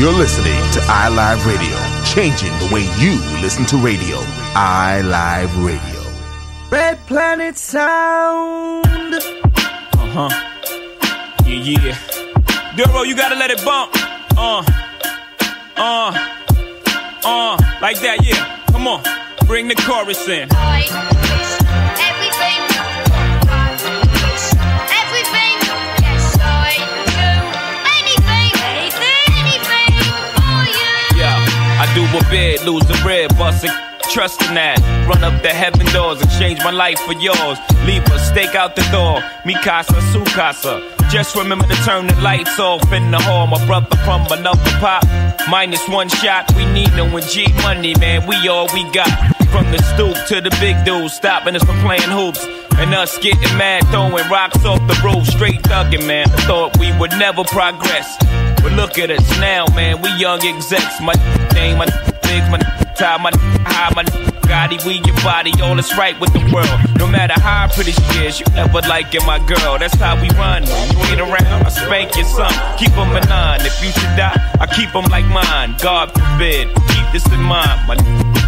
You're listening to iLive Radio, changing the way you listen to radio. iLive Radio. Red Planet Sound. Yeah. Duro, you gotta let it bump. Like that, yeah. Come on, bring the chorus in. I do a bid, lose the red, bust it, trust in that. Run up the heaven doors, exchange my life for yours. Leave a stake out the door, mi casa, su casa. Just remember to turn the lights off in the hall. My brother from another pop, minus one shot. We need no G money, man, we all we got. From the stoop to the big dude, stopping us from playing hoops. And us getting mad, throwing rocks off the roof, straight thugging, man. I thought we would never progress. But look at us now, man, we young execs. My name, my legs, my tie, my high, my Gotti, we your body, all is right with the world. No matter how pretty she is, you never liking my girl. That's how we run. You ain't around, I spank your son. Keep them benign. If you should die, I keep them like mine. God forbid, keep this in mind, my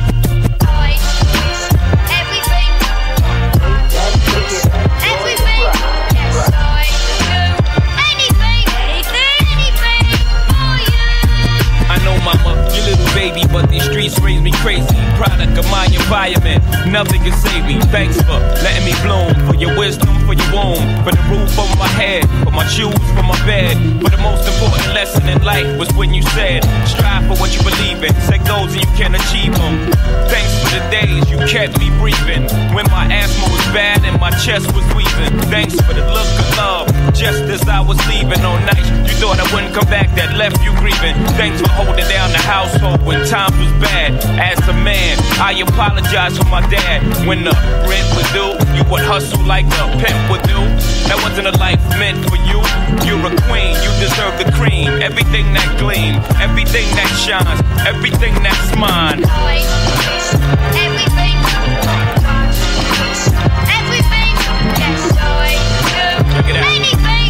mama, your little baby, but these streets raise me crazy. Product of my environment, nothing can save me. Thanks for letting me bloom, for your wisdom, for your womb, for the roof over my head, for my shoes, for my bed. But the most important lesson in life was when you said, strive for what you believe in, set goals and you can achieve them. Thanks for the days you kept me breathing, when my asthma was bad and my chest was wheezing. Thanks for the look of love, just as I was leaving on nights you thought I wouldn't come back, that left you grieving. Thanks for holding down the household when times was bad. As a man, I apologize for my dad. When the rent was due, you would hustle like a pimp would do. That wasn't a life meant for you. You're a queen, you deserve the cream. Everything that gleams, everything that shines, everything that's mine. Everything, yes, I do. Check it out. Anything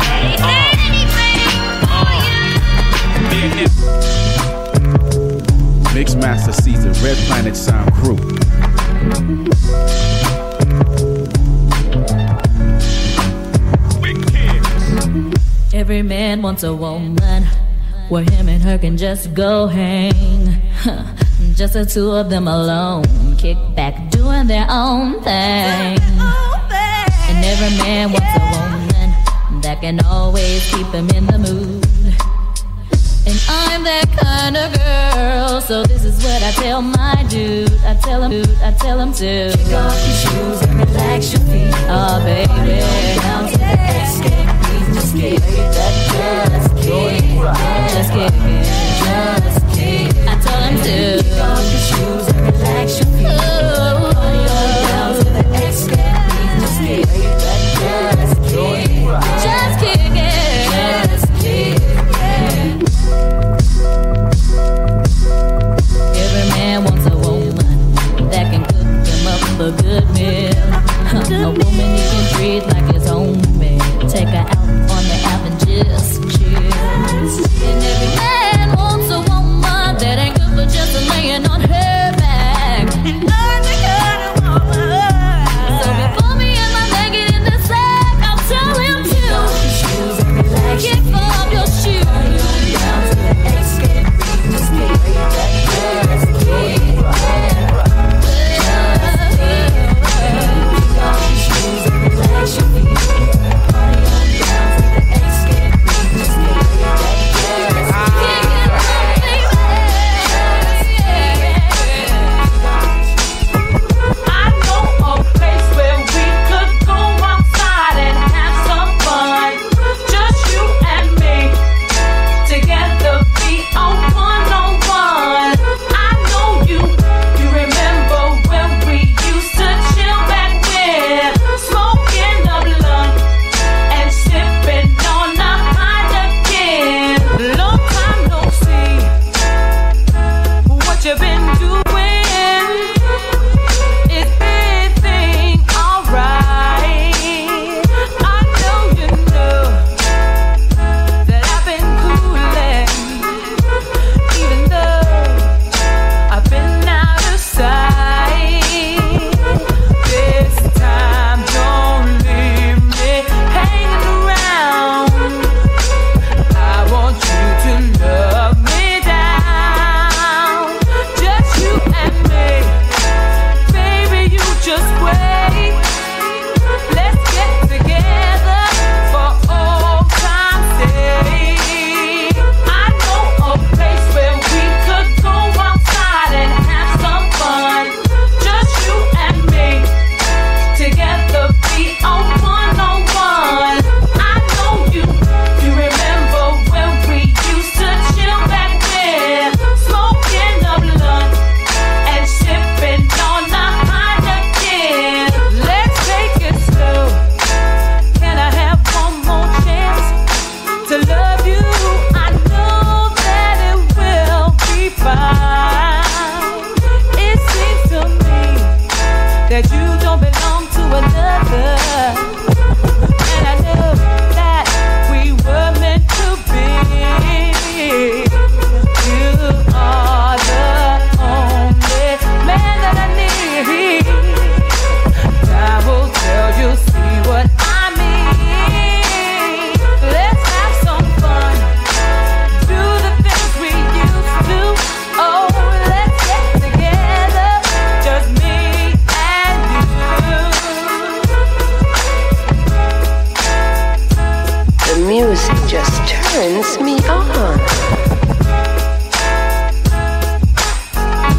for you. Mixmaster Caesar, Red Planet Sound Crew. Every man wants a woman where him and her can just go hang. Just the two of them alone, kick back, doing their own thing. And every man wants a woman that can always keep him in the mood. And I'm that kind of girl, so this is what I tell my dude. I tell him to kick off your shoes and relax your feet. Oh baby, down to the escape beat. Just kick that, just kick it. I tell him to kick off your shoes and relax your feet. Oh, down to the escape beat. Just kick that, just kick it. Every man wants a woman that can cook him up a good meal. A woman he can treat like his own man. Take her out on the app and just chill. And every man wants a woman that ain't good for just laying on her back. And I'm the kind of woman. So before me and my leg get in the sack, I'll tell him to kick off your shoes and relax. Kick off your shoes. Down to the escape. Just kick that.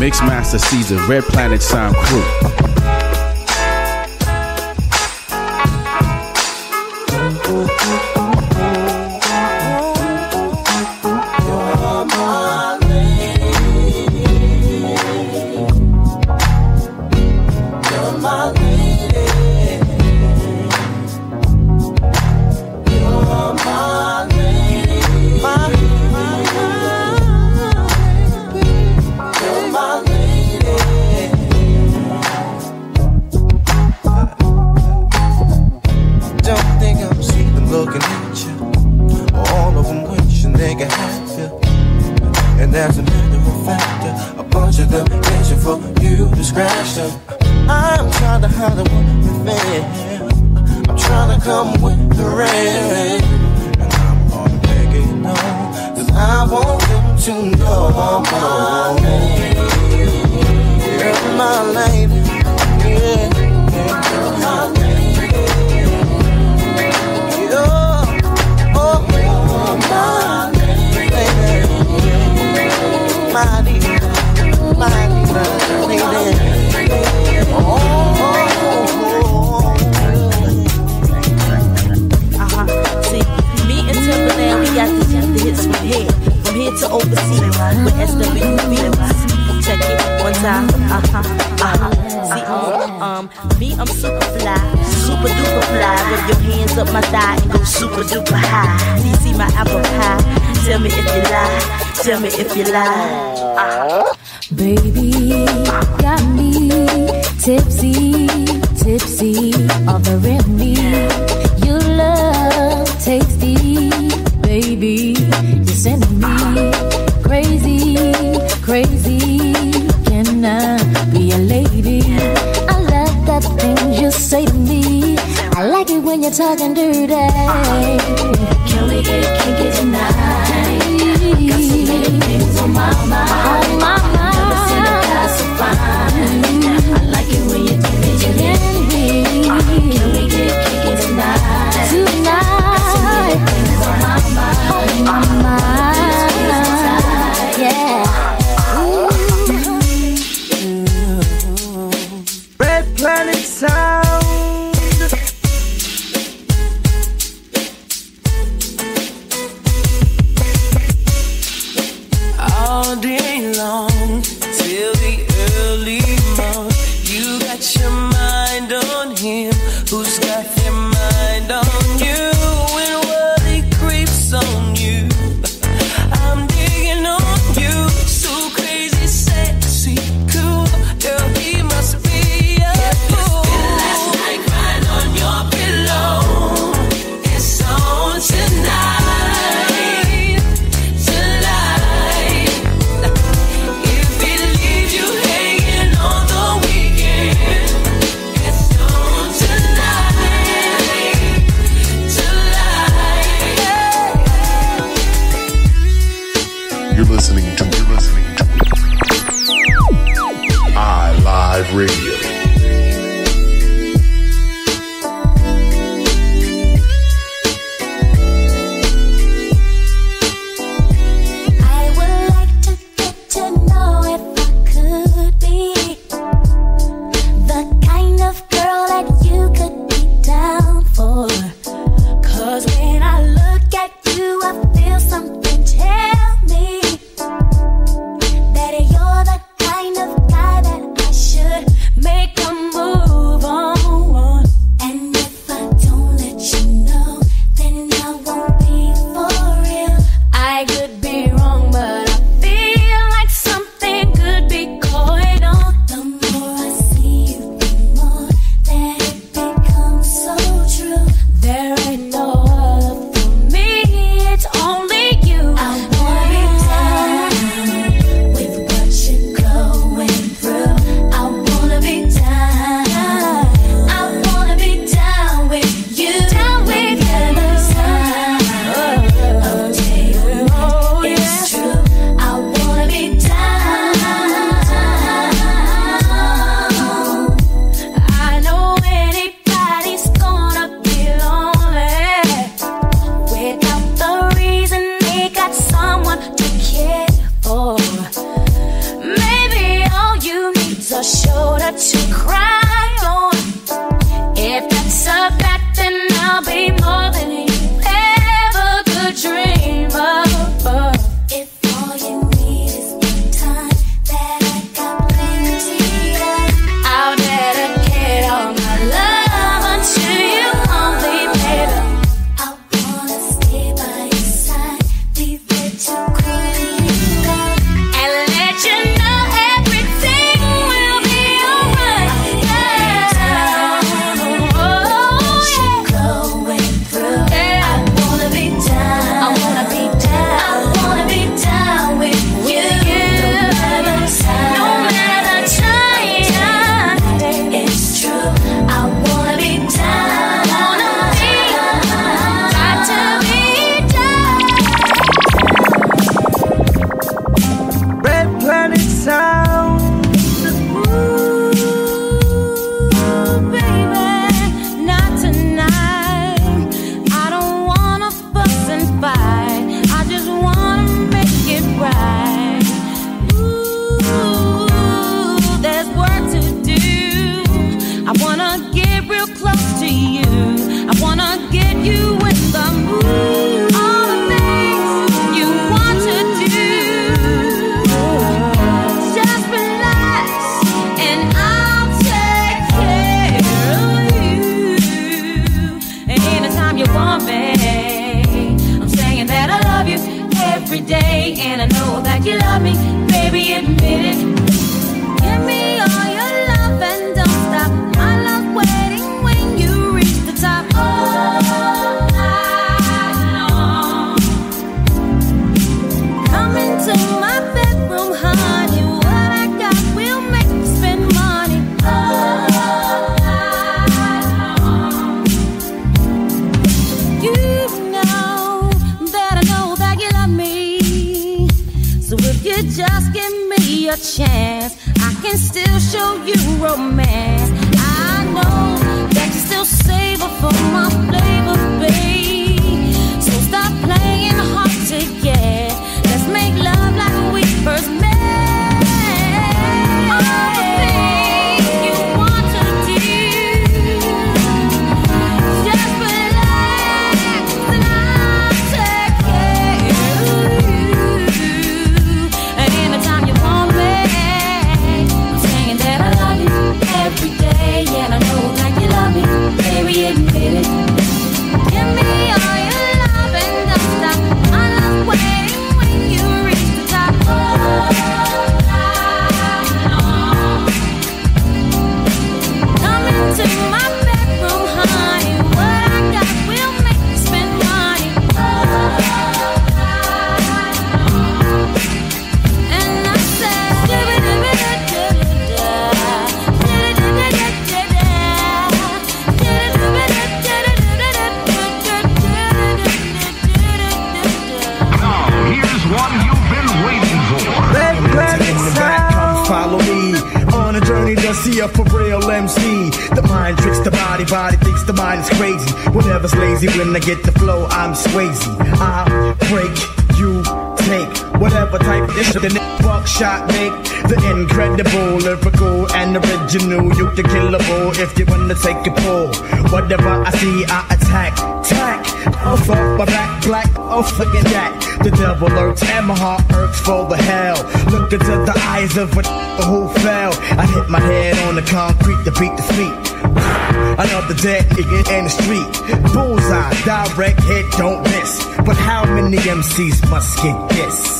Mixmaster Caesar, Red Planet Sound Crew. Tell me if you lie. Baby, got me tipsy, tipsy, offering me your love tasty. Baby, you're sending me crazy, crazy. Can I be a lady? I love that thing you say to me. I like it when you're talking dirty. Can we get kinky tonight? Got so many things on my mind. Never seen a guy so fine. I like it when you do me, Can we get kinky tonight? Got so many things on my mind. Yeah. Red Planet Sound. All day long till the early morn, you got your mind on him, who's got their mind on you, and what he creeps on you. I'm digging on you, so crazy, sexy, cool, girl, he must be a fool. Last night crying on your pillow, it's on tonight. Tonight. I'll be more than you ever could dream of. If all you need is good time, that I got plenty of. I'll dedicate all my love unto you only, baby. I wanna stay by your side, be there to cool you down, and let you know everything will be alright. What you going through? I wanna be down. I wanna be down. I wanna be down with you. No matter trying, it's true. I wanna be down. Got to be down. Red Planet Sound. Ooh, baby, not tonight. I don't wanna fuss and fight. I just wanna make it right. Ooh, there's work to do. I wanna get real close to you. I wanna get you in the mood. All the things you want to do. Just relax and I'll take care of you. Anytime you want me, I'm saying that I love you every day, and I know that you love me, baby, admit it. Give me all your love and don't stop. I love waiting when you reach the top. All night long. Come into my bedroom, honey. What I got will make you spend money. All night long. You know that you love me. So if you just give me a chance, I can still show you romance. I know that you still savor for my flavor, babe. So stop playing hard to get. Let's make love like we first met. All the things you want to do. Just relax and I'll take care of you. And anytime you want me, I'm saying that I love you every day, and I know that you love me, baby, admit it. Give me all your love and don't stop. I love waiting when you reach the top. All night long. Come into my bedroom, honey. What I got will make you spend money. All night long. And I said, Here's one you've been waiting for. Red Planet Sound. Follow me on a journey to see a for real MC. The mind tricks the body, body thinks the mind is crazy. Whatever's lazy, when I get the flow, I'm Swayze. I break, you take whatever type is the buckshot make. The incredible, lyrical and original. You can kill a bull if you wanna take a pull. Whatever I see, I attack. Off my back, black, off again that. The devil lurks and my heart irks for the hell. Look into the eyes of a who fell. I hit my head on the concrete to beat the feet. Another dead nigga in the street. Bullseye, direct hit, don't miss. But how many MCs must get this?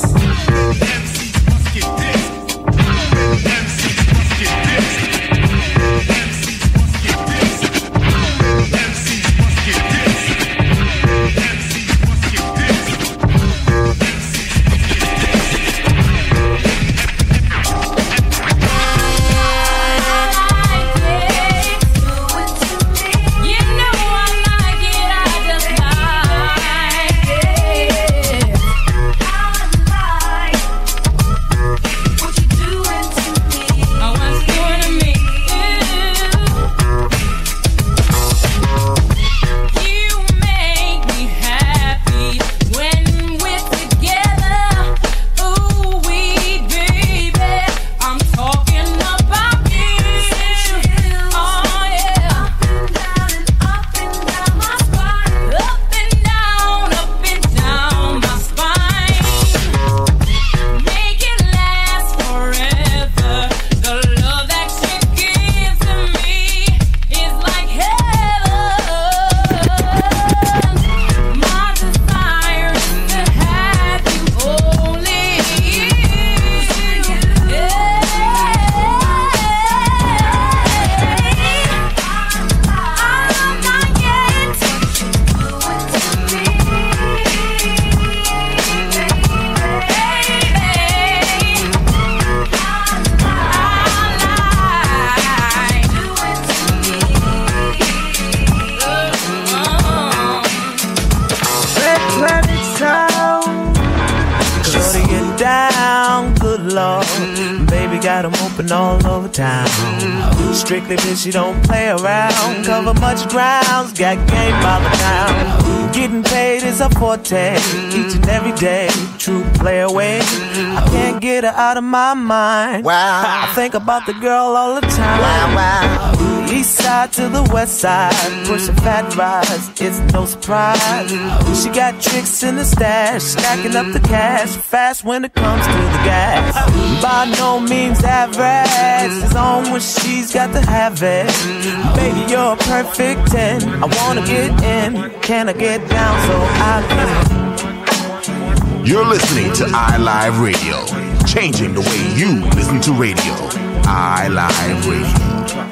open all over town. Strictly bitch, she don't play around. Cover much grounds, got game by the town. Getting paid is a forte, each and every day. True play away. I can't get her out of my mind. Wow. I think about the girl all the time. Wow, wow. East side to the west side, pushing fat rides, it's no surprise. She got tricks in the stash, stacking up the cash, fast when it comes to the gas. By no means average, it's on when she's got to have it. Baby, you're a perfect 10, I wanna get in, can I get down so I can? You're listening to iLive Radio, changing the way you listen to radio. iLive Radio.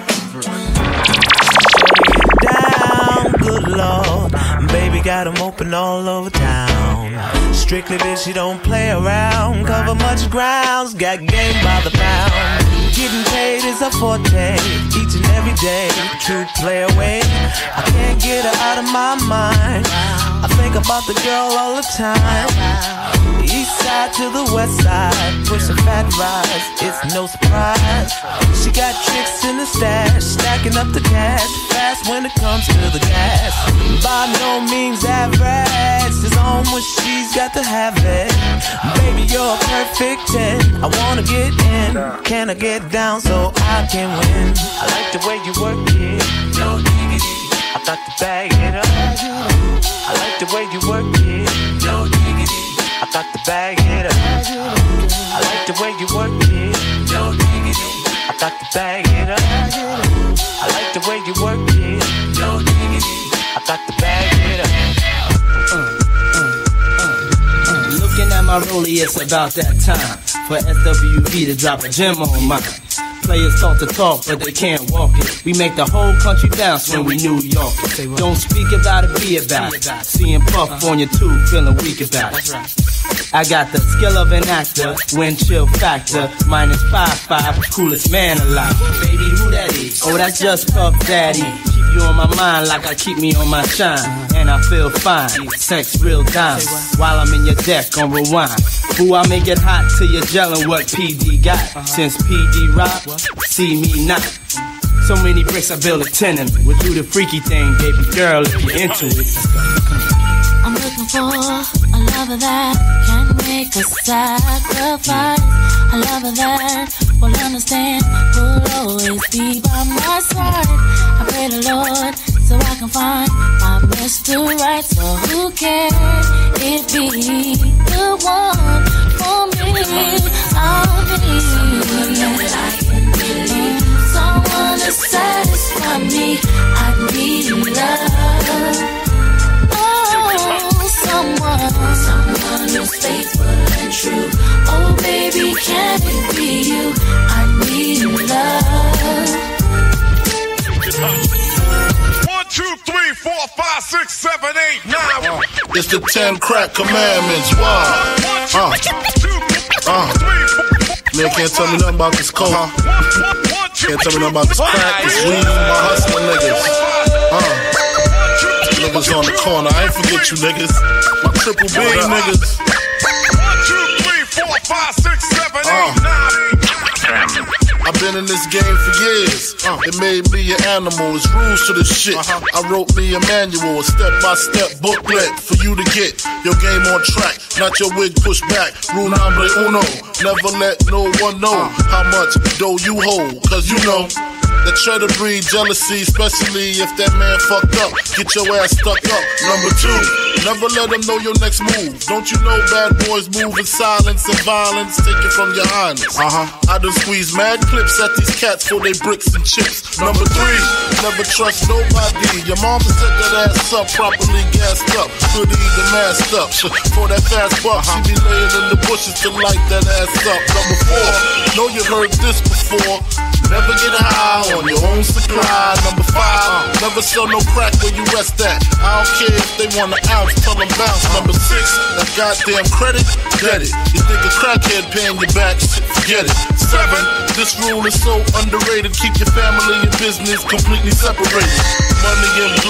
Down, good Lord, baby got 'em open all over town. Strictly bitch, she don't play around. Cover much grounds, got game by the pound. Getting paid is a forte, each and every day. True play away, I can't get her out of my mind. I think about the girl all the time. East side to the west side, pushing fat rides, it's no surprise. She got tricks in the stash, stacking up the cash, fast when it comes to the gas. By no means average, it's on when she's got to have it. Baby, you're a perfect 10, I wanna get in, can I get down so I can win? I like the way you work it, no diggity, I got to bag it up. I like the way you work it, no diggity, I got to bag it up. I like the way you work it, no diggity, I got to bag it up. I like the way you work it, no diggity, I got to bag it up. Looking at my rollie, it's about that time for SWV to drop a gem on mine. Players talk the talk, but they can't walk it. We make the whole country bounce when we New York it. Don't speak about it, be about it. Seeing Puff on your tube, feeling weak about it. I got the skill of an actor, wind chill factor, minus 5'5", coolest man alive. Baby, who that is? Oh, that's just Puff Daddy. Keep you on my mind like I keep me on my shine. And I feel fine, sex real dimes. While I'm in your deck on rewind. Ooh, I make it hot till you're gelling what PD got. Since PD rock, see me not. So many bricks I build a tenement. We'll do the freaky thing, baby girl, if you're into it. I'm looking for a lover that can make a sacrifice. A lover that will understand, will always be by my side. I pray the Lord so I can find my Mr. Right. So who can it be? The one for me. I'll need someone to satisfy me. I need love. Someone who's faithful and true. Oh baby, can it be you? I need love. 1, 2, 3, 4, 5, 6, 7, 8, 9. It's the 10 crack commandments. Wow. Man can't tell me nothing about this coke. Can't tell me nothing about this crack, this weed, my hustling niggas. Niggas on the corner, I ain't forget you niggas. My triple B niggas. 1, 2, 3, 4, 5, 6, 7, 8, 9. I've been in this game for years. It made me an animal. It's rules to this shit. I wrote me a manual, a step-by-step booklet for you to get your game on track. Not your wig pushed back. Rule number uno. Never let no one know how much dough you hold. Cause you know that try to breed jealousy, especially if that man fucked up. Get your ass stuck up. Number 2, never let them know your next move. Don't you know bad boys move in silence and violence? Take it from your highness. I done squeeze mad clips at these cats for they bricks and chips. Number 3, never trust nobody. Your mama set that ass up, properly gassed up, hoodie and masked up. For that fast buck, she be laying in the bushes to light that ass up. Number 4, know you heard this before. Never get high on your own supply. Number 5, never sell no crack where you rest at. I don't care if they want an ounce, tell them bounce. Number 6, that goddamn credit, get it. You think a crackhead paying you back, forget it. 7, this rule is so underrated. Keep your family and business completely separated. Money and blood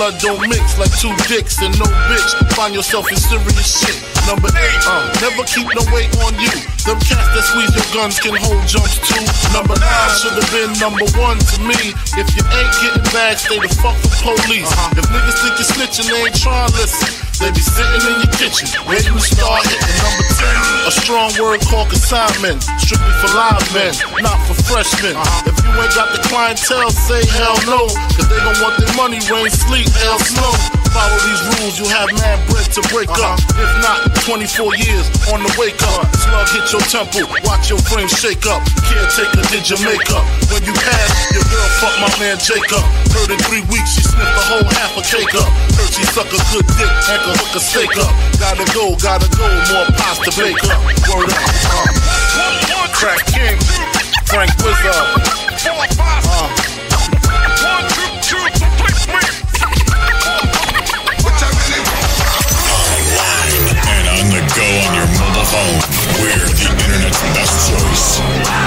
blood don't mix like two dicks and no bitch. Find yourself in serious shit. Number 8, never keep no weight on you. Them cats that squeeze your guns can hold jumps too. Number 9 should have been number 1 to me. If you ain't getting back, stay the fuck with police. If niggas think you're snitching, they ain't trying to listen. They be sitting in your kitchen, where you start hitting. Number 10, a strong word called consignment. Strictly for live men, not for freshmen. If you ain't got the clientele, say hell no. Cause they gon' want their money, rain, sleet, hell, snow. Follow these rules, you have mad bread to break up. If not, 24 years on the wake up. Slug hit your temple, watch your frame shake up. Caretaker did your makeup. When you pass, your girl fuck my man Jacob. Heard in 3 weeks, she sniffed the whole half a cake up. Heard she suck a good dick and can hook a steak up. Gotta go, more pies to bake up. Word up, Crack King, Frank Wizard. 4, 5, 1, 2, 3. And on the go on your mobile phone, we're the internet's best choice.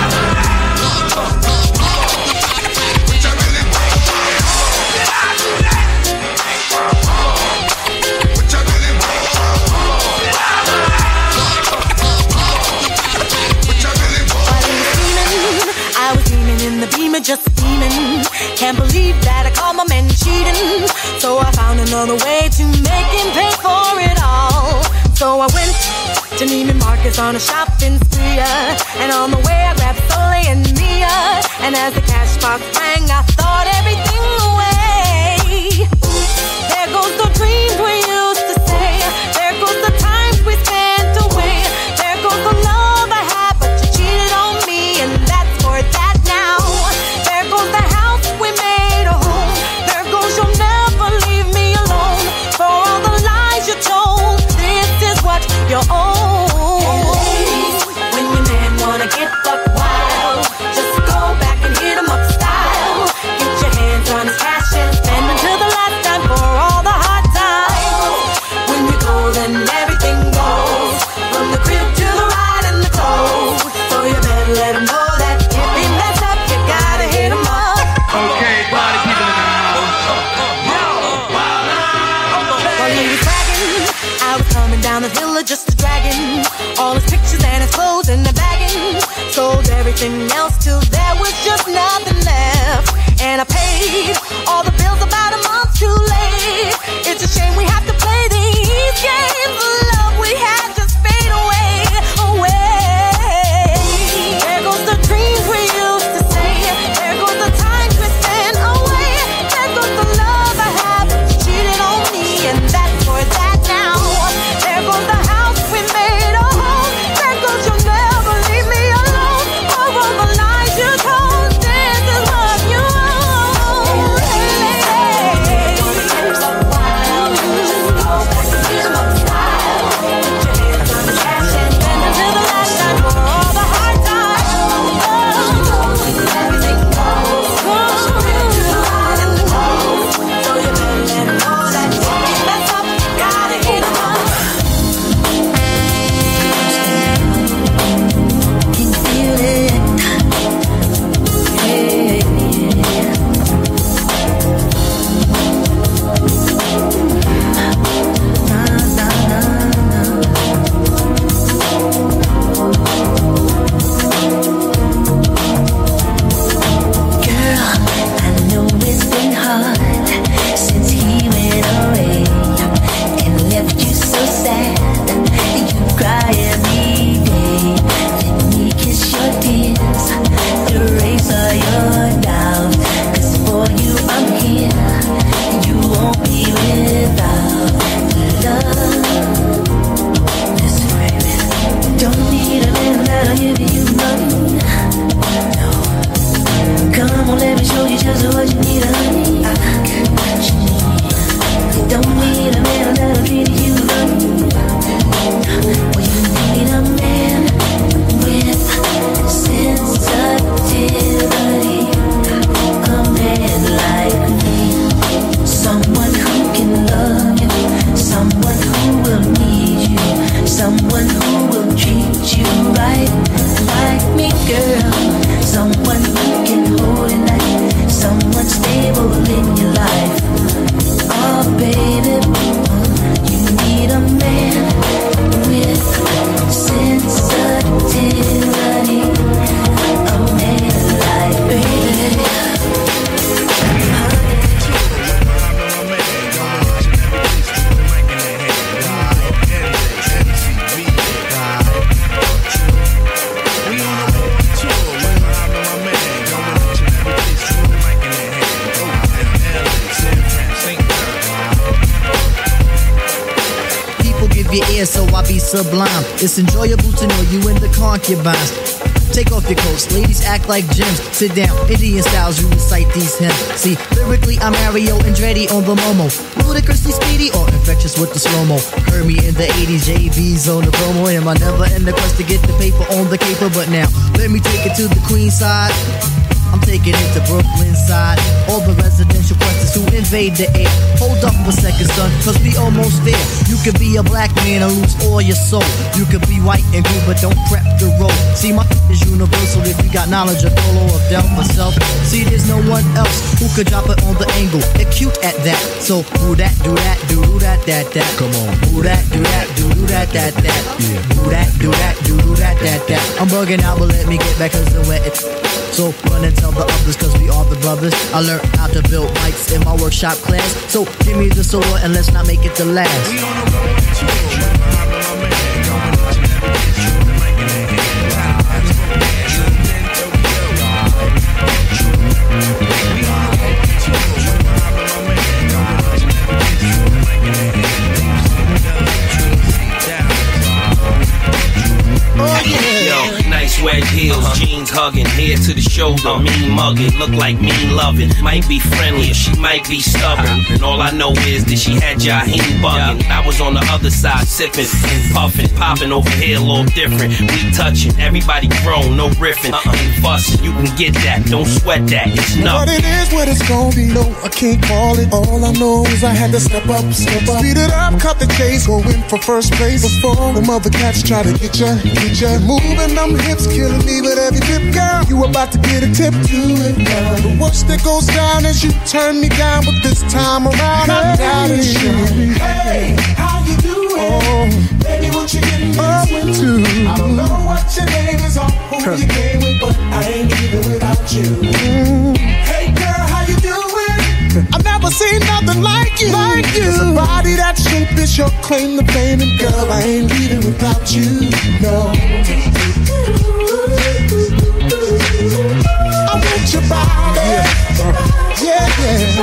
I was dreaming in the Beamer, just steaming. Can't believe that I caught my man cheating. So I found another way to make him pay for it all. So I went to Neiman Marcus on a shopping spree, and on the way I grabbed Soleil and Mia. And as the cash box rang, I thought everything away. There goes the dreams we used to say. There goes the times we spent away. There goes the love I had, but you cheated on me, and that's for that now. There goes the house we made a home. There goes you'll never leave me alone. For all the lies you told, this is what you own. When your man wanna get buck wild, just go back and hit him up style. Get your hands on his cash and spend until the last time for all the hard times. When you go, then everything goes, from the crib to the ride and the clothes. So you better let him know that if he mess up, you gotta hit him up. Okay, party people in the house. While he was bragging, I was coming down the hill just a dragging. All his pictures and his clothes in the bagging. Sold everything else till there was just nothing left. And I paid all the bills about a month too late. It's a shame we have to play these games. The love we had just fade away, away. There goes the dreams we used to say. There goes the times we spent away. There goes the love I had, but you cheated on me, and that's for that now. There goes the house we made a home. There goes you'll never leave me alone. For all the lies you told, this is what you own. deceive your ears, so I be sublime. It's enjoyable to know you in the concubines. Take off your coats, ladies act like gems. Sit down, Indian styles, you recite these hymns. See, lyrically I'm Mario Andretti on the Momo. Ludicrously speedy or infectious with the slow-mo. Heard me in the 80s, JV's on the promo. Am I never in the quest to get the paper on the caper? But now, let me take it to the Queen side. I'm taking it to Brooklyn side. All the residential questions who invade the air. Hold up a second, son, cause we almost there. You could be a black man and lose all your soul. You could be white and blue, but don't prep the road. See, my is universal if you got knowledge of Polo or Del myself. See, there's no one else who could drop it on the angle. They're cute at that. So, do that, do that, do that, that. Come on. Do that, do that, do that, that. Yeah. Do that, do that, do that, that. I'm bugging out, but let me get back cause the wet it. So run and tell the others cause we are the brothers. I learned how to build mics in my workshop class. So give me the sword and let's not make it the last. We on the road to Swag heels, jeans hugging, head to the shoulder, mean mugging, look like mean loving. Might be friendly, she might be stubborn. And all I know is that she had Jaheem bugging. I was on the other side, sipping and puffing, popping over here a little different. We touching, everybody grown, no riffing, ain't fussing. You can get that, don't sweat that, it's nothing. What it is, what it's gonna be, no, I can't call it. All I know is I had to step up, speed it up, cut the chase, go in for first place before the mother cats try to get ya. Moving them hips, killing me with every tip, girl. You about to get a tip to it, girl. The worst that goes down is you turn me down, but this time around I'm down and shooting. Hey, how you doing? Oh, baby, what you getting into? I don't know what your name is or who you came with, but I ain't leaving without you. Hey, girl, how you doing? I've never seen nothing like you. It's a body that shape is your claim to fame, and girl, I ain't leaving without you. No. I want your body. Yeah.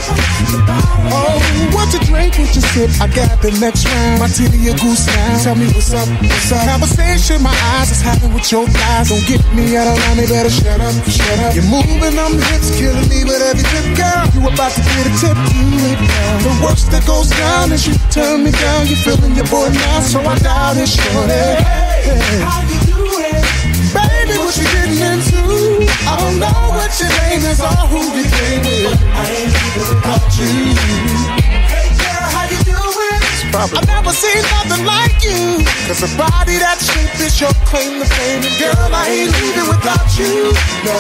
Oh, what you drink, what you sip? I got the next round. My titty a goose now. Tell me what's up. Conversation my eyes is having with your thighs. Don't get me out of line, they better shut up. You're moving them hips, killing me with every tip, girl. You about to get a tip, the worst that goes down is you turn me down. You feeling your boy now, so I doubt it, shorty. Hey, how you doing? Baby, what you getting into? I don't know what your name is or who you came with. I ain't even without you. Hey girl, how you doing? I've never seen nothing like you. Cause a body that shape is your claim to fame. And girl, I ain't leaving without you.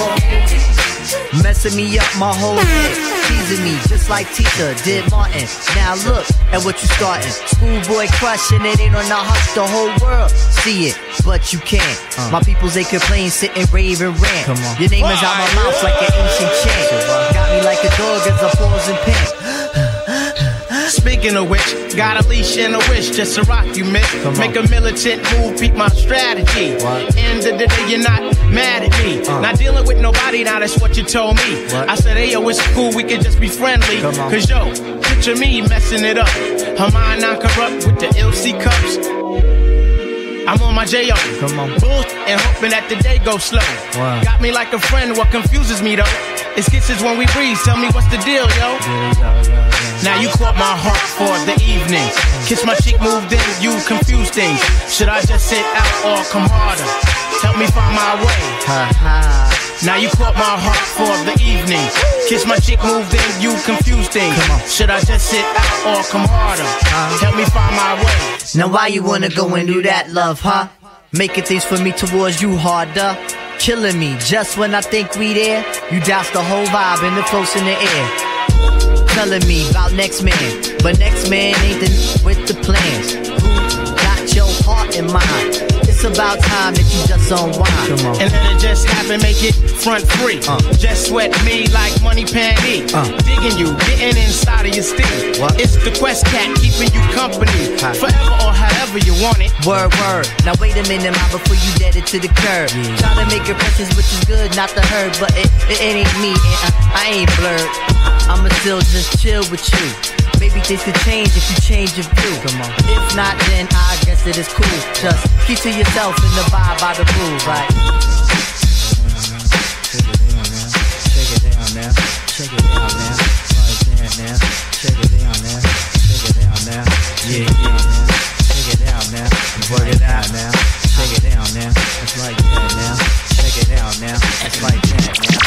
No. Messing me up my whole head, teasing me just like Tita did Martin. Now look at what you starting. Schoolboy crushing it ain't on the hush. The whole world see it, but you can't. My peoples they complain, sit and rave and rant. Your name is out my mouth like an ancient chant. Got me like a dog as a pause and pant. Speaking of which, got a leash and a wish just to rock you, miss. Make a militant move, peep my strategy. End of the day, you're not mad at me. Not dealing with nobody, now that's what you told me. I said, hey, yo, it's cool, we can just be friendly. Cause yo, picture me messing it up. Her mind non-corrupt with the LC cups. I'm on my J.O. Bullshit and hoping that the day goes slow. Got me like a friend, what confuses me though? It's kisses when we breathe, tell me what's the deal, yo? Now you caught my heart for the evening. Kiss my cheek, moved in, you confuse things. Should I just sit out or come harder? Help me find my way. Now you caught my heart for the evening. Kiss my cheek, moved in, you confuse things. Should I just sit out or come harder? Help me find my way. Now why you wanna go and do that, love, huh? Making things for me towards you harder. Killing me just when I think we there. You douse the whole vibe and the close in the air. Telling me about next man, but next man ain't the with the plans. Who got your heart in mind? It's about time that you just unwind. And let it just happen, make it front free. Just sweat me like money panty. Digging you, getting inside of your steam. It's the Quest Cat keeping you company. Forever or however you want it. Word. Now wait a minute, ma, before you dead it to the curb. Try to make impressions, which is good, not the herd. But it ain't me, and I ain't blurred. I'ma still just chill with you. Maybe things could change if you change your view. Come on. If not, then I guess it is cool. Just keep to yourself and the vibe by the rules, right? Check it down now. Check it down now. Right there now. Check it down now. Check it down now. Yeah, yeah. Check it down now. Work it out now. Check it down now. That's like that now. Check it out now. That's like that now.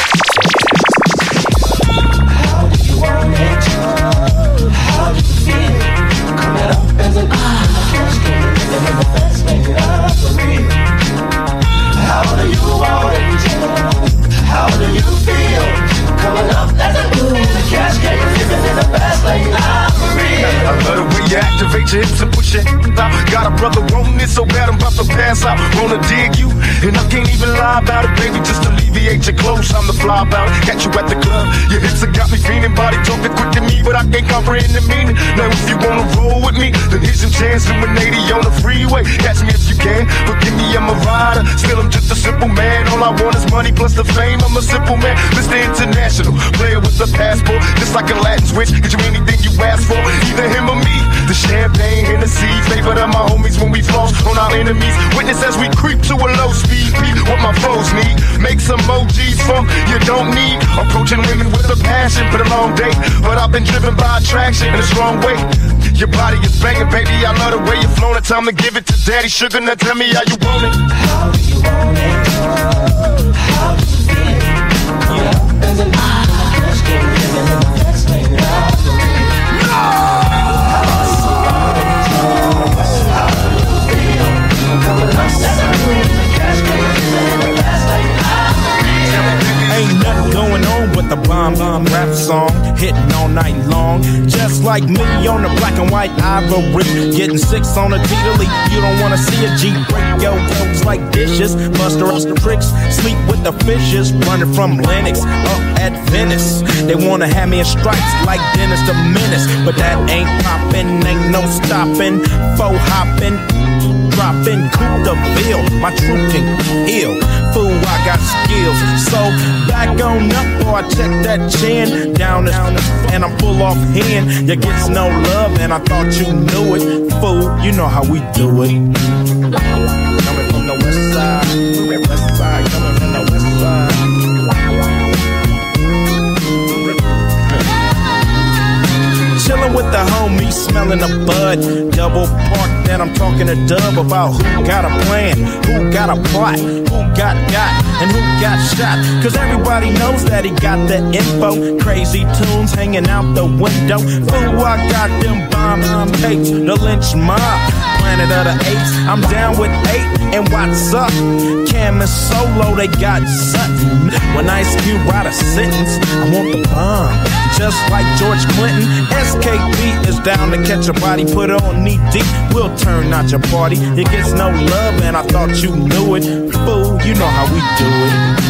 How do you want it? How do you feel it? Coming up as a cash game, living in the best thing ever real. How do you want it? How do you feel? Coming up as a cash game, living in the best thing ever real. I love the way you activate your hips and push it out. Got a brother wanting it so bad I'm about to pass out. Wanna dig you, and I can't even lie about it, baby. Just alleviate your clothes, I'm the fly about it. Catch you at the club, your hips have got me feeling. Body talking quick to me, but I can't comprehend the meaning. Now if you wanna roll with me, then here's your chance. Doing 80 on the freeway, catch me if you can. Forgive me, I'm a rider, still I'm just a simple man. All I want is money plus the fame. I'm a simple man, Mr. International, player with a passport, just like a Latin switch. Get you anything you ask for, either him or me. The champagne, Hennessy, favorite of my homies when we floss on our enemies. Witness as we creep to a low speed, beat what my foes need. Make some emojis for you don't need. Approaching women with a passion, but a long date. But I've been driven by attraction in a strong way. Your body is banging, baby, I love the way you're flowing. It's time to give it to Daddy Sugar. Now tell me how you want it. How do you want it? How do you feel it? Yeah, as an cash game, living in the best thing ever real. Ain't nothing going on but the bomb rap song, hitting all night long. Just like me on the black and white ivory, getting 6 on a T-Delete. You don't wanna see a G break your clothes like dishes. Buster us the tricks, sleep with the fishes. Running from Lennox up at Venice. They wanna have me in stripes like Dennis the Menace, but that ain't poppin', ain't no stopping. Faux hopping, dropping Coupe de Ville. My truth can heal. Fool, I got skills. So back on up, boy, I check that chin. Down and I'm full off hand. You gets no love, and I thought you knew it. Fool, you know how we do it. Coming from the west side, coming from the west side. Chillin' with the homies, smelling the bud. Double park, then I'm talking to Dub about who got a plan, who got a plot, who got, and who got shot. Cause everybody knows that he got the info. Crazy tunes hanging out the window. Fool, I got them bomb tapes, the lynch mob. Planet of the Apes, I'm down with 8, and what's up? Cam and Solo, they got something. When Ice Cube write a sentence, I want the bomb. Just like George Clinton, SKP is down to catch a body, put on knee deep. We'll turn out your party. It gets no love, and I thought you knew it. Fool, you know how we do it.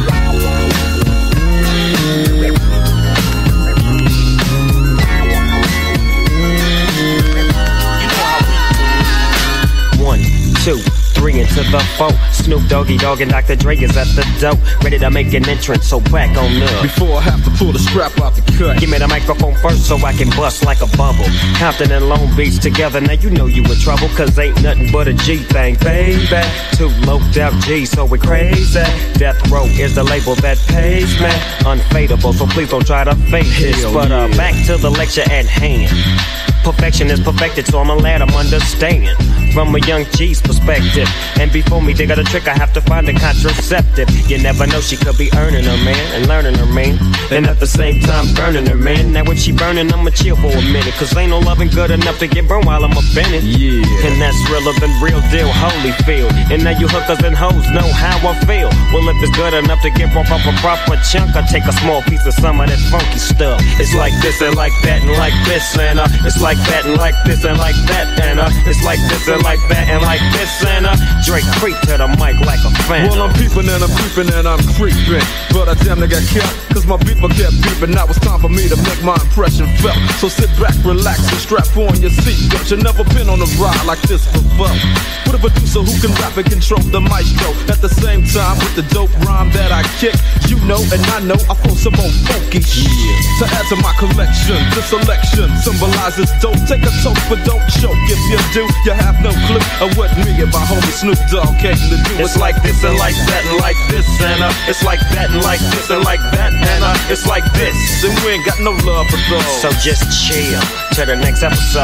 One, two, 3 into the 4. Snoop Doggy Dogg and Dr. Dre is at the door, ready to make an entrance, so back on up. Before I have to pull the strap out the cut, give me the microphone first so I can bust like a bubble. Compton and Long Beach together, now you know you in trouble, cause ain't nothing but a G thing, baby. 2 loped out G, so we crazy. Death Row is the label that pays me. Unfadable, so please don't try to fake this. But back to the lecture at hand. Perfection is perfected, so I'ma let them understand from a young G's perspective. And before me dig out a trick, I have to find a contraceptive. You never know, she could be earning her man and learning her man, and at the same time burning her man. Now when she burning, I'ma chill for a minute, cause ain't no loving good enough to get burned while I'm up in it. Yeah. And that's realer than real deal, Holyfield. And now you hookers and hoes know how I feel. Well, if it's good enough to get off a proper chunk, I take a small piece of some of that funky stuff. It's like this and like that and like this, and it's like like that and like this and like that. And it's like this and like that and like this. And Drake creep to the mic like a fan. Well, I'm peeping and I'm creeping and I'm creeping, but I damn near got killed, cause my beeper kept beeping. Now it's time for me to make my impression felt. So sit back, relax, and strap on your seatbelt. You've never been on a ride like this before. With a producer who can rap and control the maestro. At the same time, with the dope rhyme that I kick, you know and I know I flow some old funky shit. To add to my collection, the selection symbolizes dope. Take a toke, but don't choke. If you do, you have no clue of what me and my homie Snoop Dogg came to do. It's like this and like that and like this. And it's like that and like this and like that. And it's like this. And we ain't got no love for those. So just chill till the next episode.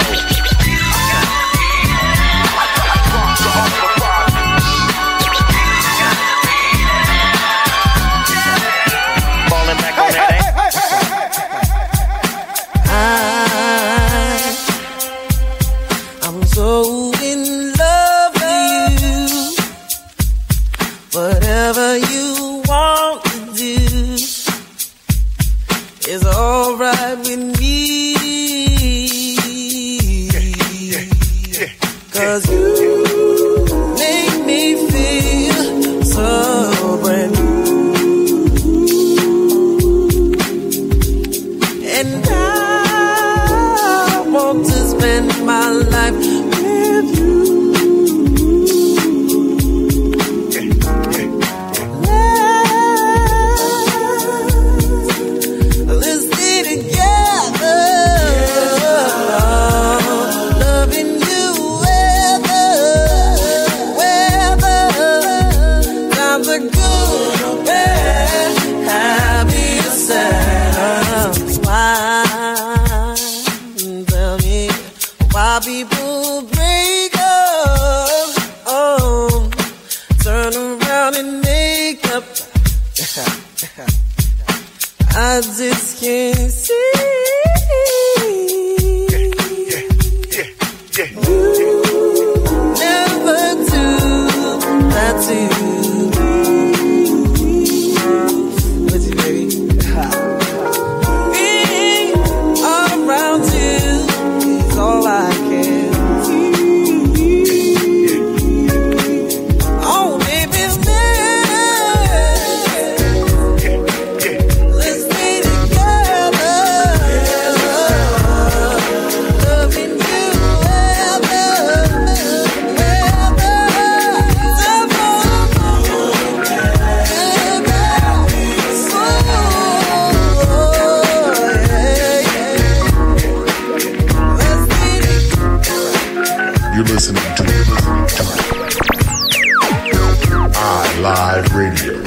Falling back on that, I'm so in love with you. Whatever you want to do is alright with me. Cause you make me feel so brand new. And I want to spend my life with you. Let's stay together. Loving you weather. Times are good or bad, happy or sad. Why? Tell me why people break up. Oh, turn around and make up. I just can't see. Never do that to you. What's it, baby? Being around you is all I can see. Oh, baby, let's stay together. Loving you You're listening to iLive Radio.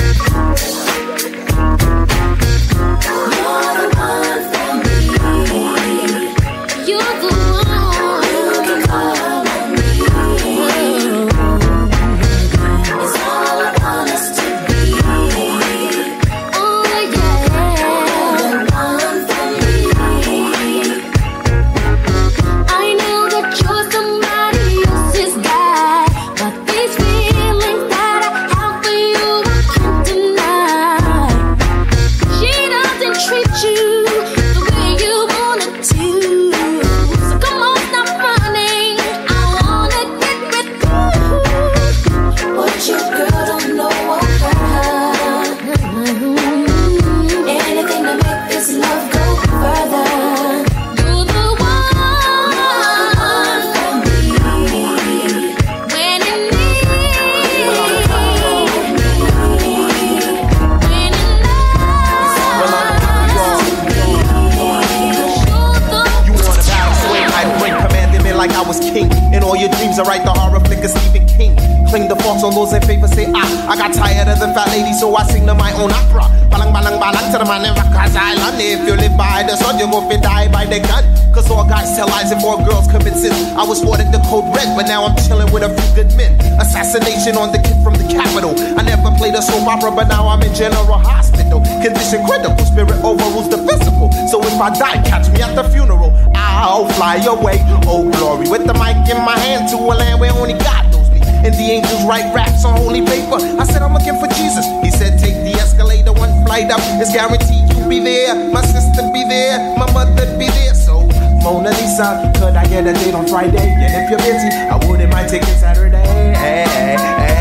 On those in favor say I got tired of the fat lady, so I sing to my own opera. Balang balang balang to the man in Rikers Island. If you live by the sun, you go fi die by the gun. Cause all guys tell lies and more girls commit sins. I was ordered the code red, but now I'm chilling with a few good men. Assassination on the kid from the capital. I never played a soap opera, but now I'm in general hospital. Condition critical, spirit overrules the physical. So if I die, catch me at the funeral. I'll fly away, oh glory, with the mic in my hand to a land where only God knows me. And the angels write raps on holy paper. I said I'm looking for Jesus. He said take the escalator, one flight up. It's guaranteed you'll be there. My sister be there, my mother be there. So Mona Lisa Lisa, could I get a date on Friday? And if you're busy, I wouldn't mind taking Saturday. Hey, hey,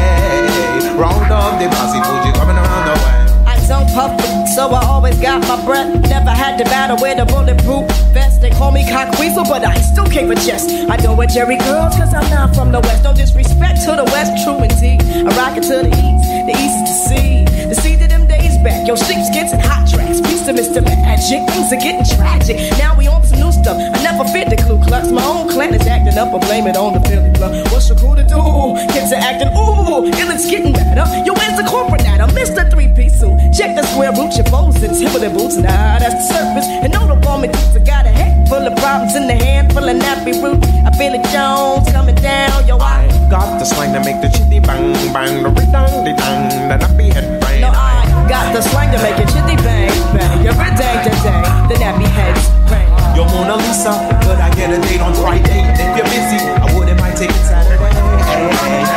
hey. Round up the bossy Fuji coming around the way. I don't puff it, so I always got my breath. Never had to battle with a bulletproof vest. They call me cock weasel, but I still keep a chest. I know what Jerry girls, cause I'm not from the West. No disrespect to the West, true indeed. I rock it to the East is the sea. The sea to them days back, yo, sheepskins and hot tracks. Peace to Mr. Magic, things are getting tragic. Now we on some new stuff, I never fit the Ku Klux. My own clan is acting up, I blame it on the Philly blood. What's so cool to do? Kids are acting, ooh, it's getting better. Yo, where's the corporate at? I missed the three-piece suit. Check the square root, your foes and Timberland boots. Nah, that's the surface. And no, the woman thinks I got a head full of problems in the hand full of nappy root. I feel it Jones coming down, yo, I got the slang to make the chitty bang bang, the ridang, the dang, the nappy head bang. No, I got the slang to make it chitty bang bang, every day to day, the nappy heads bang. Yo, Mona Lisa, could I get a date on Friday? And if you're busy, I wouldn't mind taking Saturday. Hey, hey, hey,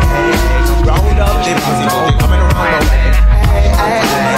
hey. Round up, the bossy Fuji coming around the way. Hey, hey,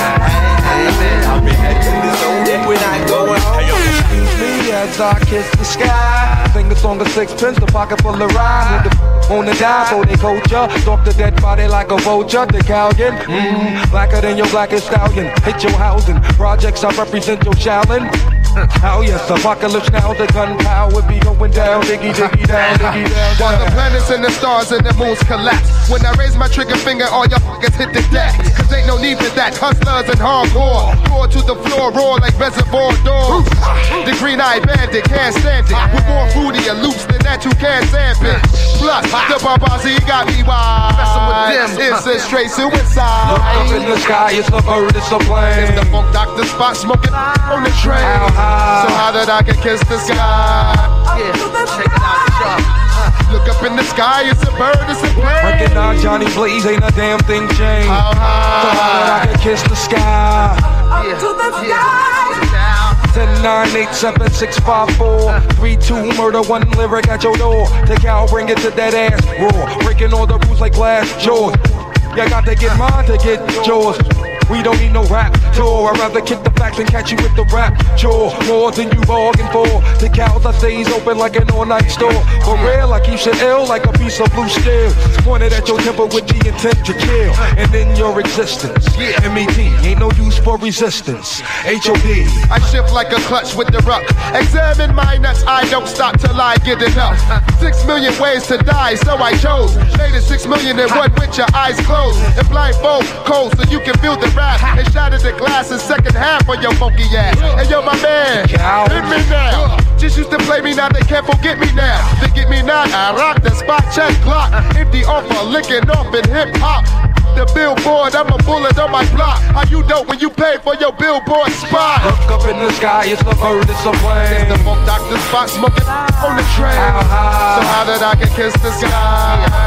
hey, hey. I'll be heading this zone when I go home. Excuse me as I kiss the sky. Sing a song of sixpence, the pocket full of rhyme. On the die, so they culture. Stalk the dead body like a vulture. The Calgon, blacker than your blackest stallion. Hit your housing. Projects, I represent your shallin'. Oh yes, apocalypse now, the gunpowder be going down, diggy, diggy, down, diggy, down, while the planets and the stars and the moons collapse. When I raise my trigger finger, all y'all fuckers hit the deck. Cause ain't no need for that, hustlers and hardcore. Roar to the floor, roar like reservoir dogs. The green-eyed bandit can't stand it. With more fruitier loops than that you can't stand it. Plus, the Barbazi got me wild. Messing with them, it's a straight suicide. Look up in the sky, it's a bird, it's a plane. It's the funk doctor spot smoking on the train. So how that I can kiss the sky? Yeah, check it out, look up in the sky, it's a bird, it's a plane. Recognize Johnny Blaze, ain't a damn thing changed. So how that I can kiss the sky? Yeah, to the sky. 10, 9, 8, 7, 6, 5, 4, 3, 2, murder, 1 lyric at your door. Take out, bring it to that ass roar. Breaking all the rules like glass jaws. You got to get mine to get yours. We don't need no rap tour. I'd rather kick the facts and catch you with the rap chore. More than you bargained for. The cows I stays open like an all-night store. For real, I keep shit ill like a piece of blue steel. Pointed at your temple with the intent to kill. And in your existence, MET ain't no use for resistance. HOD. I shift like a clutch with the ruck. Examine my nuts, I don't stop till I get enough. 6 million ways to die, so I chose. Made it 6 million in one with your eyes closed. And blindfold cold so you can feel the rap. And shattered the glass in second half on your funky ass. And yo, my man, hit me now. Just used to play me, now they can't forget me now. They get me now, I rock the spot, check clock. Empty offer, licking off in hip hop. The billboard, I'm a bullet on my block. How you dope when you pay for your billboard spot? Look up in the sky, it's a bird, it's a plane. It's the funk doctor spot, smoking on the train. So how that I can kiss the sky?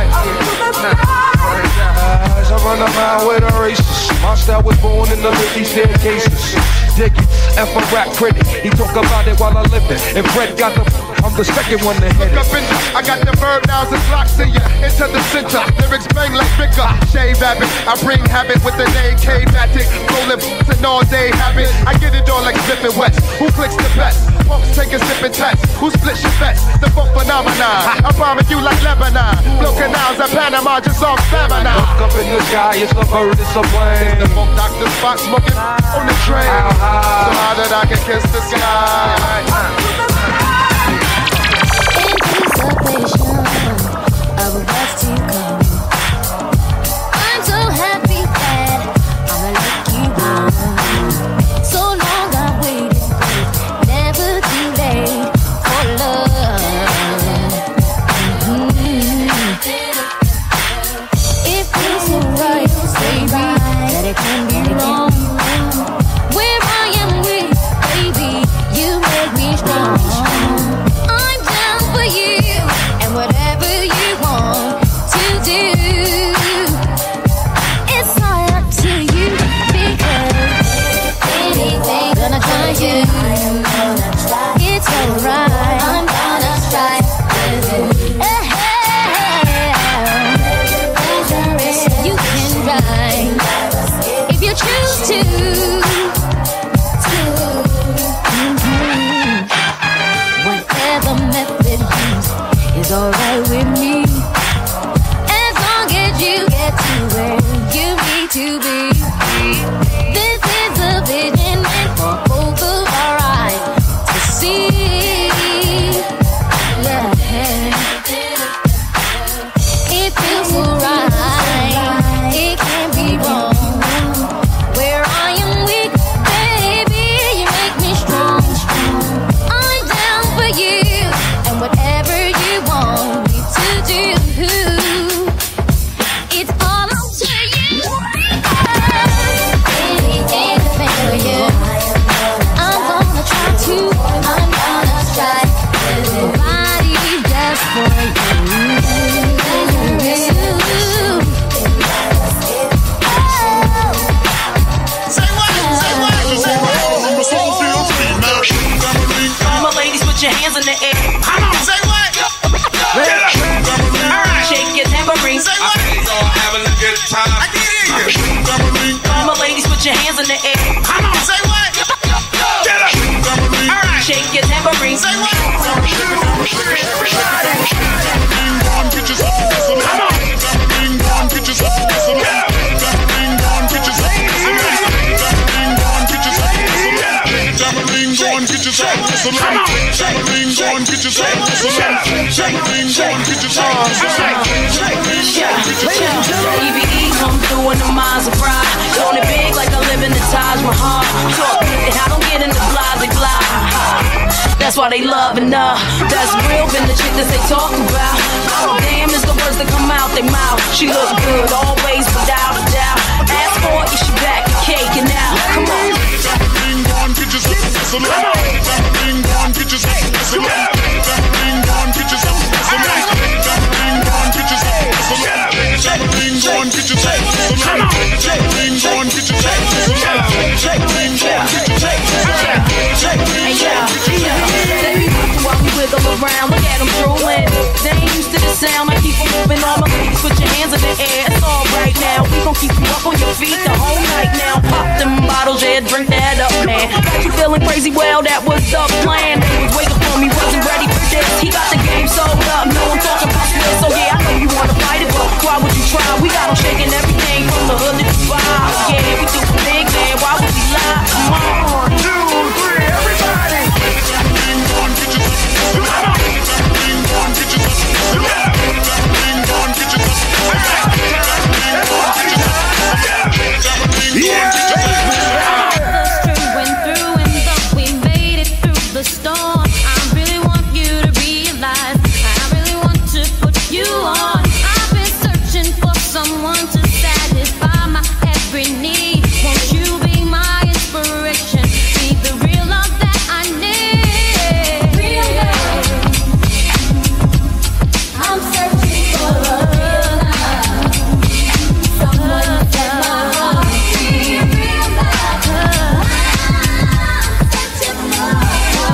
As I run around with a racist, my style was born in the living staircases. Diggy, F a rap critic, he talk about it while I live it. And Fred got the, I'm the second one to hit it. Look up in, I got the verb nouns and blocks in ya. Into the center, lyrics bang like Vicar. Shave habit, I bring habit with the name K-Matic. Rolling and all day habit. I get it all like Smith and West. Who clicks the best? Punks take a sip and test. Who splits your best? The funk phenomenon. I'm bombing you like Lebanon. Blow canals at Panama just off stamina. Look up in the sky, it's a bird, it's a plane. It's the funk doctor spot smoking on the train. So how that I can kiss the sky? Of what's to come. I'm so happy that I'm a lucky one. So long I waited, but never too late for love. If it's so right, baby, that it can be wrong. Where I am with, baby, you make me strong. Whatever method used is alright with me. As long as you get to where you need to be. This is a vision meant for both of our eyes to see. Yeah. It feels so right. It can't be wrong. Where I am weak, baby, you make me strong. I'm down for you and whatever you want me to do. It's all up to you. Anything for you. I'm gonna try to. I'm gonna try. Nobody just for you. My ladies, put your hands in the air. Come on, say what? Shake your tambourine. Say what? Having a good time. I did it. My ladies, put your hands in the air. Come on, say what? Get up. Shake your tambourine. Say what? EBE come through in the minds of pride. Doing it big like I live in the Taj Mahal. Talk and I don't get in the blah. That's why they loving her. That's real, been the chick that they talk about. Oh, damn is the words that come out their mouth. She looks good always without a doubt. Ask for it, she back and caking out. Come on. Wiggle around, look at them drooling. They ain't used to the sound, I keep them moving. All my ladies, put your hands in the air. It's all right now, we gon' keep you up on your feet the whole night now. Pop them bottles, yeah, drink that up, man. Got you feeling crazy, well, that was the plan. They was waiting for me, wasn't ready for this. He got the game sold up, no I'm talking about this. So yeah, I know you wanna fight it, but why would you try? We got them shaking everything from the hood to Dubai. Yeah, we do the big man, why would we lie? Come on. 1, 2, 3, everybody. The storm. I really want you to realize I really want to put you on. I've been searching for someone to satisfy my every need. Won't you be my inspiration? Be the real love that I need. Real love. I'm searching for a real love. Someone to set my heart free. Real love. I'm searching for.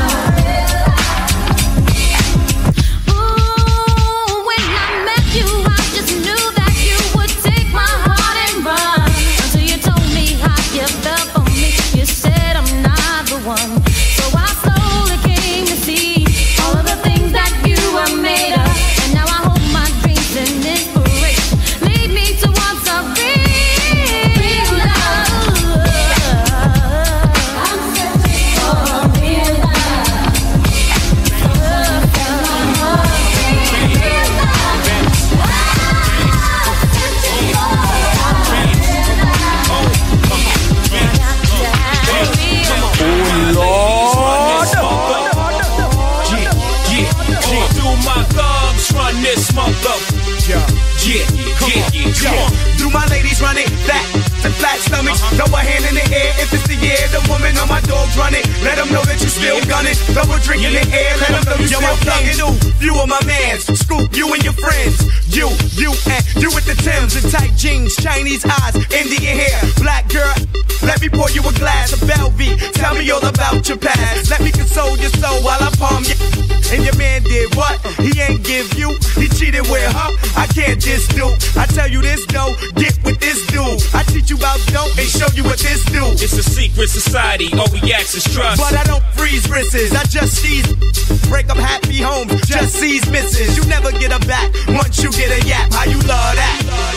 Come on. Do my ladies run it? Fat and flat stomachs. Throw a hand in the air if it's the year. The woman on my dogs run it. Let them know that you still gunning. Throw a drink in the air. Let them know you still thugging. You are my mans. Scoop you and your friends. You and you with the Timbs and tight jeans, Chinese eyes, Indian hair, black girl. Let me pour you a glass of Belvy. Tell me all about your past. Let me console your soul while I palm you. And your man did what? He ain't give you. He cheated with her. I can't just do. I tell you this though, get with this dude. I teach you about dope and show you what this do. It's a secret society. All we ask is trust. But I don't freeze wrists. I just seize. Break up happy homes, just sees misses. You never get her back once you get a yap. How you love that?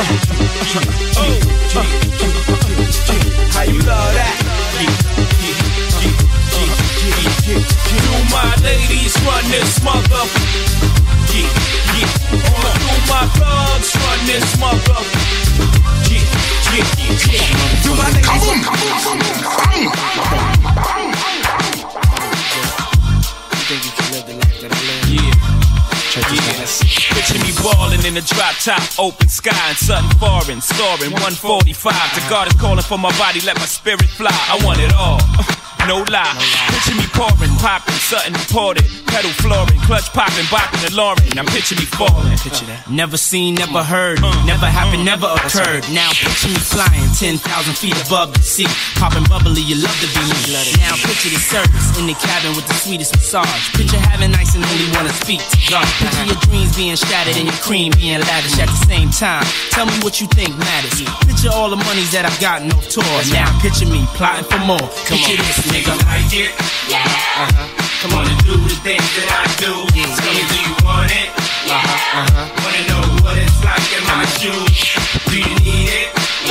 How you love that? Do my ladies run this mother? Do my thugs run this mother? Do my ladies Picture me ballin' in a drop top, open sky, and something foreign, scoring 145. The guard is calling for my body, let my spirit fly. I want it all. No lie, picture me pouring, popping, something imported, pedal flooring, clutch popping, bopping the Lauren. Now picture me falling. Picture that. Never seen, never heard, never happened, never occurred. Now picture me flying 10,000 feet above the sea, popping bubbly, you love to be me. Now picture the service in the cabin with the sweetest massage. Picture having nice and only wanna speak to God. Picture your dreams being shattered and your cream being lavish at the same time. Tell me what you think matters. Picture all the monies that I've gotten off tour. Now picture me plotting for more. Picture this nigga. Like it, come on and do the things that I do. Tell me, do you want it? Wanna know what it's like in my shoes? Do you need it?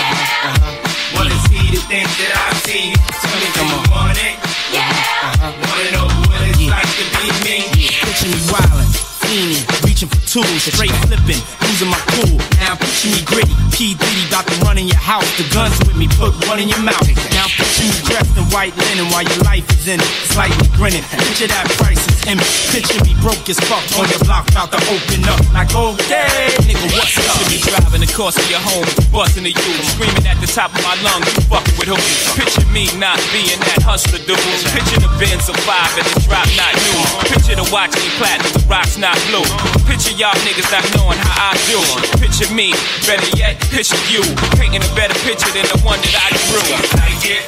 Wanna see the things that I see? Tell me, do you want it? Wanna know what it's like to be me? Picture me wildin', fiending, reaching for tools, straight flipping, losing my cool. Now picture me gritty, P. Diddy about to run in your house. The guns with me, put one in your mouth. Now picture me dressed in white linen while your life is in it, slightly grinning. Picture that price is image. Picture me broke as fuck on your block, about to open up like, okay, nigga, what's up? Picture me driving the course of your home, busting the youth, screaming at the top of my lungs, you fucking with who? Picture me not being that hustler dude. Picture the Benz of 5 and the drop not new. Picture the watch ain't platinum, the rock's not blue. Picture y'all niggas not knowing how I do. Picture me, better yet, picture you, painting a better picture than the one that I drew. Like it,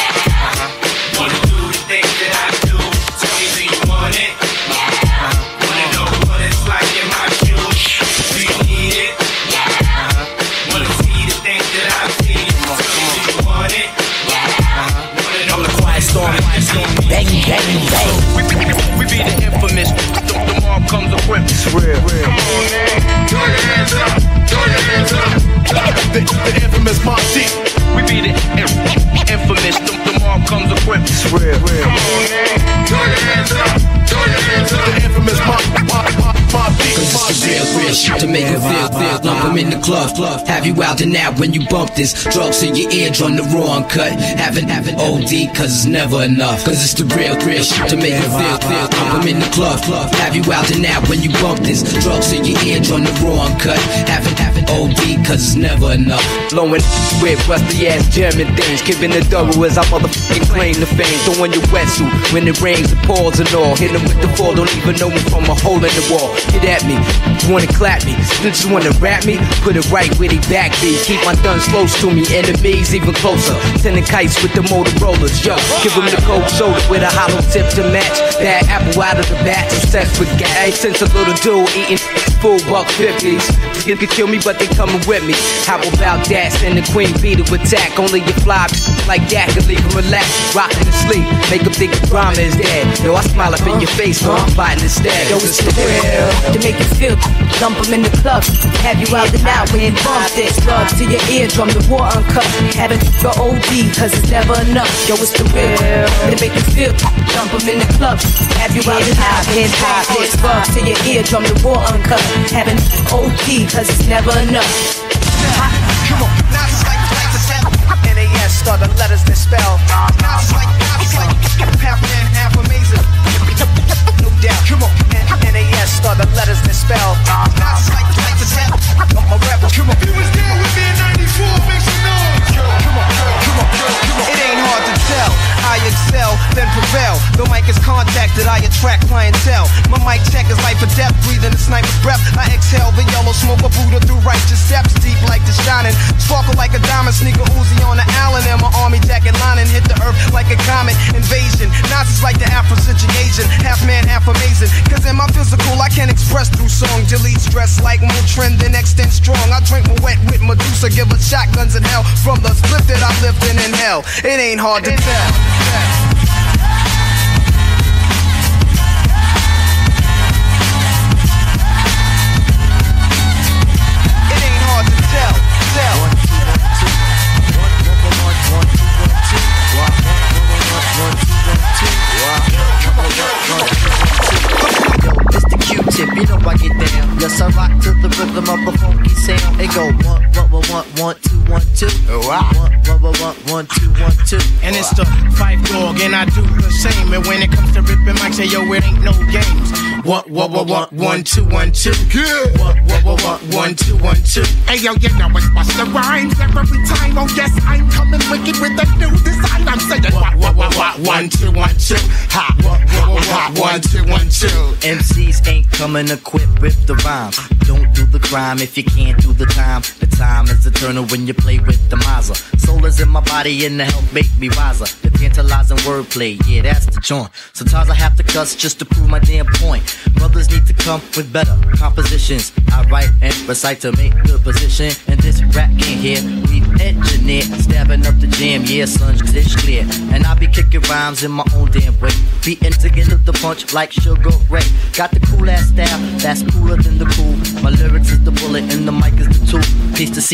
wanna do the things that I do. Tell me, do you want it? Wanna know what it's like in my shoes? Do you need it? Wanna see the things that I see? Tell me, do you want it? I'm the quiet storm, bang, bang, bang. We be the infamous. The mob comes equipped. It's real. Come on, man. Throw your hands up. Throw your hands up. The infamous Mob Deep. We be the infamous. The mob comes equipped. It's real. Come on, man. Throw your hands up. Throw your hands up. The infamous Mob Deep. Cause it's the real shit to make it feel. Lump 'em in the club. Have you out and out when you bump this? Drugs in your eardrum, the raw uncut. Having OD, cause it's never enough. Cause it's the real shit to make it feel. Lump 'em in the club. Have you out and out when you bump this? Drugs in your eardrum, the raw uncut. Having OD, cause it's never enough. Blowing with rusty ass German things. Keeping the double as I motherfucking claim the fame. Throwing your wetsuit when it rains and pours and all. Hit 'em with the fall, don't even know me from a hole in the wall. Get at me, wanna clap me. Since you wanna rap me, put it right where they back be. Keep my guns close to me, enemies even closer. Sending kites with the Motorola's, yo. Give them the cold shoulder with a hollow tip to match. Bad apple out of the bat, obsessed with gas. Since a little dude eating full $1.50s. You could kill me, but they coming with me. How about that? Send the queen bee to attack. Only you fly like that can leave them relaxed. Rocking to sleep, make them think the drama is dead. Yo, I smile up in your face, so I'm fighting instead. Yo, it's the real to make you feel. Dump 'em in the club. Have you out and out when you bump this. Drugs to your eardrum, the war uncut. Having your OD, cause it's never enough. Yo, it's the real to make you feel. Dump 'em in the club. Have you out and out when you bump this. Drugs to your eardrum, the war uncut. Having OD, cause it's never enough. Come on, now it's like to tell. NAS start the letters that spell. Now it's like half man, half amazing. No doubt. Come on, NAS start the letters that spell. Now it's like to tell. I'm a rebel. Come on. He was there with me in '94. Make some noise. Come on. It ain't hard to tell. I excel, then prevail. The mic is contacted, I attract clientele. My mic check is life or death, breathing a sniper's breath. I exhale the yellow smoke of Buddha through righteous steps, deep like the shining. Sparkle like a diamond, sneaker Uzi on the island. And my army jacket lining hit the earth like a comet invasion. Nazis like the Afro-Asian, half man, half amazing. Cause in my physical, I can express through song. Delete stress like Motrin, then extend strong. I drink my wet with Medusa, give her shotguns in hell. From the split that I lived in hell, it ain't hard to tell. You know I get down. Yes, I rock to the rhythm of a funky sound. It go 1 2 1 2. 1 2 1 2. And it's the Fife Dog, and I do the same. And when it comes to ripping mics, say yo, it ain't no games. 1 2 1 2. Yeah. 1 2 1 2. Hey yo, you know it's Busta Rhymes every time. Oh yes, I'm coming wicked with a new design. I'm saying 1 2 1 2. Ha 1 2 1 2. MCs ain't coming equipped with the rhyme. Don't do the crime if you can't do the time. The time is eternal when you play with the Mazda. Soul is in my body and the help make me wiser. The tantalizing wordplay, yeah, that's the joint. Sometimes I have to cuss just to prove my damn point. Brothers need to come with better compositions. I write and recite to make good position. And this rap game here, we've engineered. Stabbing up the jam, yeah, son, it's clear. And I be kicking rhymes in my own damn way. Beating together the punch like Sugar Ray. Got the cool ass style, that's cooler than the cool. My lyrics is the bullet and the mic is the tool. Piece to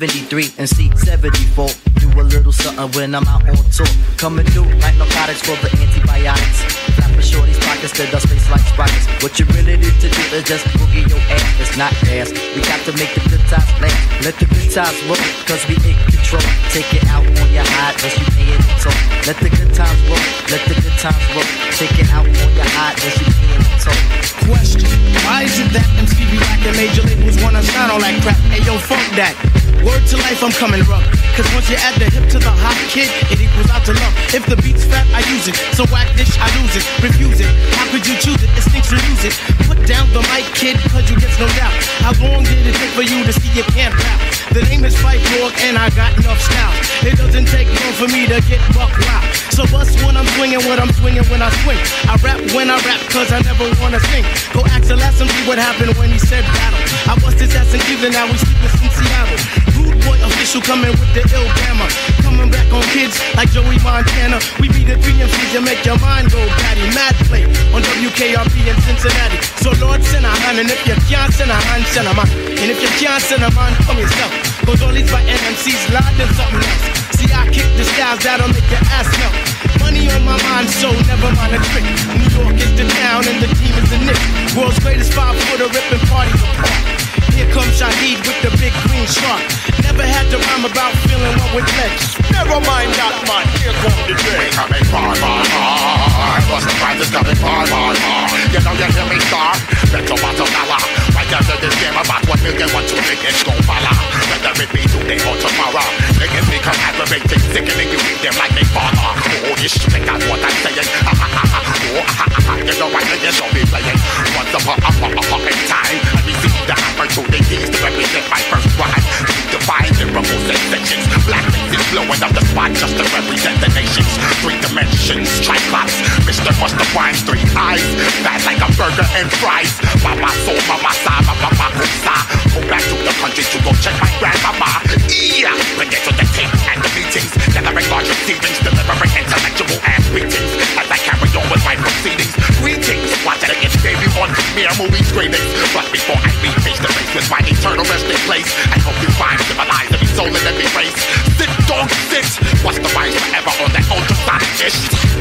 C73 and C74. Do a little something when I'm out on tour. Coming through like narcotics for the antibiotics. Flapping shorty's pockets to dust face like sprockets. What you really need to do is just boogie your ass. It's not gas. We got to make the good times last. Let the good times roll, cause we in control. Take it out on your hide, unless you pay it in toll. Let the good times roll, let the good times roll. Take it out on your hide, unless you pay it in toll. Question, why is it that MCB Black and major labels wanna sign all that crap? Hey yo, fuck that. Word to life, I'm coming rough. Cause once you add the hip to the hot kid, it equals out to love. If the beat's fat, I use it. So whack this, I lose it. Refuse it. How could you choose it? Instincts refuse it. Put down the mic, kid, cause you get no doubt. How long did it take for you to see you can't rap? The name is Fife Dog and I got enough style. It doesn't take long for me to get buck wild. So bust when I'm swinging, what I'm swinging when I swing. I rap when I rap cause I never wanna sing. Go ask the last MC what happened when he said battle. I bust his ass in Cleveland, now we sleeping in Seattle. Rude boy official coming with the ill grammar. Coming back on kids like Joey Montana. We be the 3 MCs to make your mind go batty. Mad play on WKRP in Cincinnati. So Lord send a hand, and if you can't send a hand, send a man. And if you can't send a man, come yourself. Cause all these by NMCs loud than something else. See, I kick the styles that'll make your ass melt. Money on my mind, so never mind a trick. New York is the town and the team is the Knicks. World's greatest 5-footer ripping parties apart. Here comes Shaheed with the big green shark. Never had to rhyme about feeling what with legs. Never mind that, man. Here comes the day. We coming far. What's the price is coming far. You know you hear me start. Bet your bottom dollar. Right after this game about 1 million, 1, 2 million, go follow. Whether it be today or tomorrow. They can become aggravating, sickening. You read them like they father. Oh, you should think out what I'm saying. You know what you don't be playing. Once upon a time, I received the opportunities to represent my first rhyme. Divine lyrical sensations. Black faces blowing up the spot just to represent the nations. 3 dimensions, triclops. Mr. Busta Rhymes, 3 eyes. Fat like a burger and fries. Mama soul, mama sa, mama kusa. Go back to the country to go check my grandmama. Yeah, bring it to the tape and the meetings. Gathering large receivings, delivering intellectual ass greetings. As I carry on with my proceedings. Greetings, watching it debut on premiere movie screenings. But before I meet face to face with my eternal resting place, I hope you find civilized every soul in every race. Sit, dog, sit. What's the rise forever on that ultrasonic dish?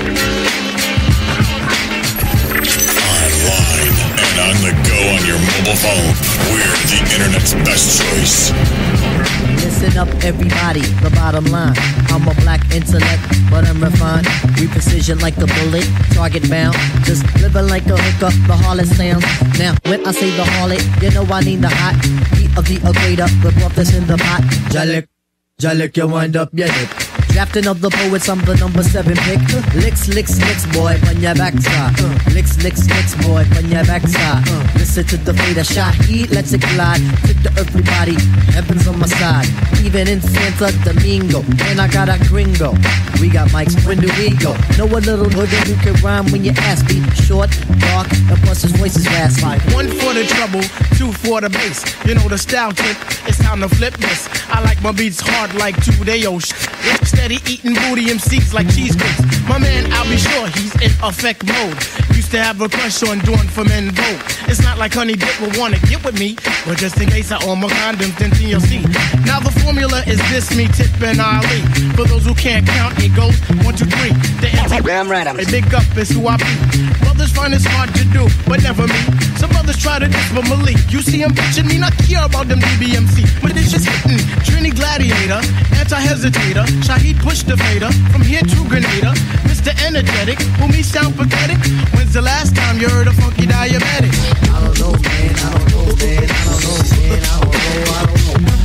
Online and on the go on your mobile phone. We're the internet's best choice. Listen up, everybody. The bottom line. I'm a black intellect, but I'm refined. We precision like the bullet, target bound. Just living like a hooker, the harlot sounds. Now, when I say the harlot, you know I need the hot heat of the equator. The broth that's in the pot. Jalik, you wind up your hip. Drafting of the poets, I'm the number 7 pick. Licks, boy, on your backside. Licks, boy, on your backside. Listen to the fader shot, heat, let's it glide. Took the earthly body, heaven's on my side. Even in Santo Domingo, and I got a gringo. We got mics, when do we go? Know a little hoodie who can rhyme when your ass beat short, dark, and plus his voice is fast like 1 for the trouble, 2 for the bass. You know the style tip, it's time to flip this. I like my beats hard like 2-day-o steady eating booty MCs like cheesecakes. My man, I'll be sure he's in effect mode. Used to have a crush on Dawn from En Vogue. It's not like Honey Dip will wanna get with me, but just in case I own my condoms, then you'll see. Now the formula is this, me, Tip, and Ali. For those who can't count, it goes 1, 2, 3. The damn right, a big up is who I be. Brothers find it's hard to do, but never me. Some brothers try gotta diss with Malik. You see him bitching me, not care about them DBMC. But it's just hitting. Trini Gladiator, anti-hesitator. Shaheed push the fader. From here to Grenada. Mr. Energetic, who me sound pathetic. When's the last time you heard a funky diabetic? I don't know, man. I don't know, man. I don't know, man. I don't know. I don't know.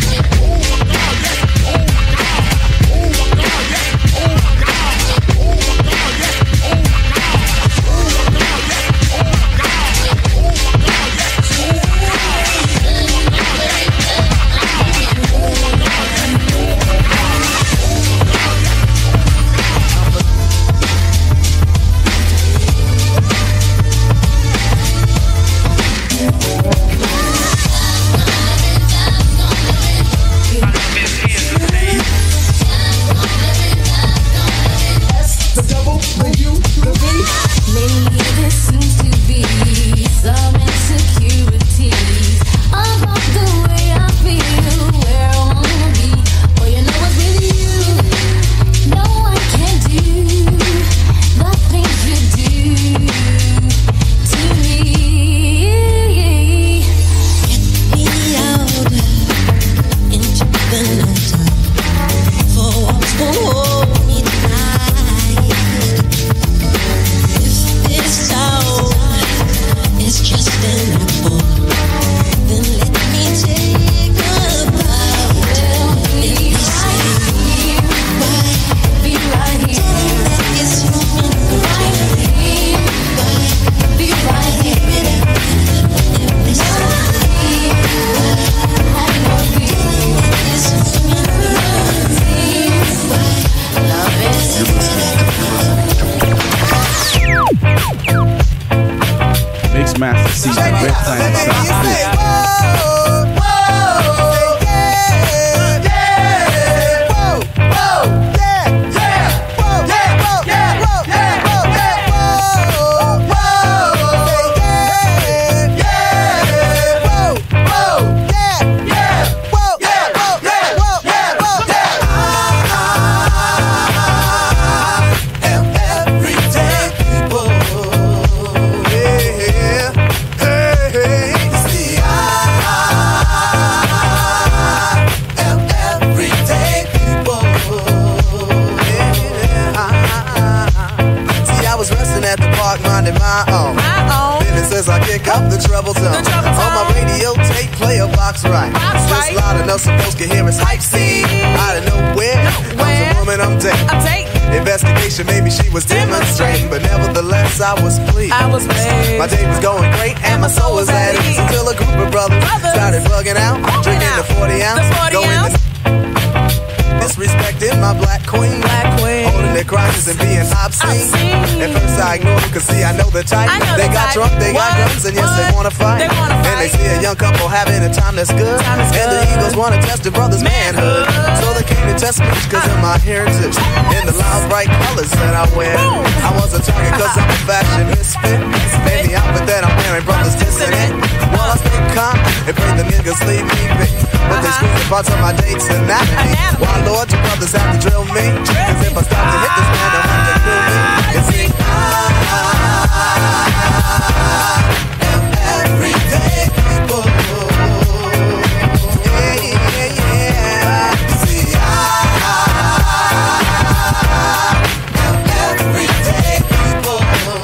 Maybe she was demonstrating, but nevertheless I was pleased. My day was going great and my soul was at ease until a group of brothers started bugging out, drinking the 40 ounce, going to disrespecting my black queen, holding their crotches and being obscene. At first I ignored them, cause see I know the type. They got drunk, they got guns, and yes they wanna fight. And they see a young couple having a time that's good, and the egos wanna test the brother's manhood. So they came to test me cause of my heritage and the loud bright colors that I wear. I was a target cause I'm a fashion misfit, and the outfit that I'm wearing brothers dissing it. Well I stay calm and pray the niggas leave me be, but they scream parts of my date's anatomy. Why Lord, you brothers have to drill me, cause if I stop to hit this man, they'll have to kill me. You see, I am everyday people. Yeah, yeah, yeah. You see, I am everyday people.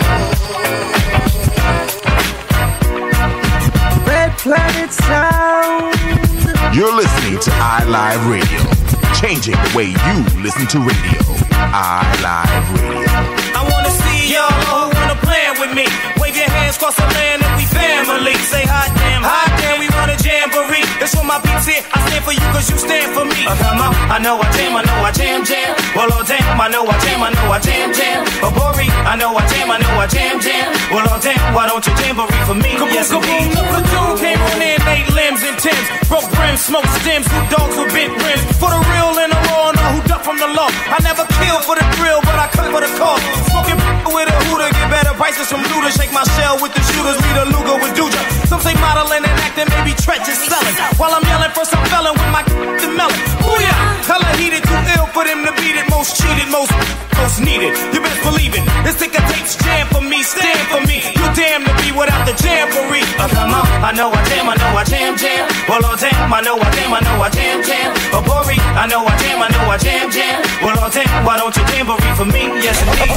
Red Planet Sound. You're listening to iLive Radio, changing the way you listen to radio. iLive Radio. I wanna see y'all who wanna plan with me. Wave your hands across the land and we family. Say hot damn, we want a jamboree. That's what my beats here. I stand for you cause you stand for me. Come on, I know I jam. Well, oh damn, I know I jam. Oh, Bori, I know I jam. Well, oh damn, why don't you jamboree for me? Yes, indeed. The platoon came on in, 8 limbs and Timbs. Broke brims, smoke stems, 2 dogs with bent rims. For the real and the raw, know who duck from the law. I never kill for the thrill, but I cut for the cause. Smoking with a hooter, get better prices from looters. Shake my shell with the shooters, lead a Luger with Duja. Some say modeling and acting, maybe treacherous selling. While I'm yelling for some felon with my the melon. Booyah! Hella heated, too ill for them to beat it. Most cheated, most needed. You best believe it. This ticker tapes jam for me, stand for me. You damn to be without the jamboree. I know I jam, I know I jam, jam. Well, oh damn, I know I jam, I know I jam, jam. Oh, Bori, I know I jam, I know I jam, jam. Well, oh damn, why don't you jamboree for me? Yes, indeed.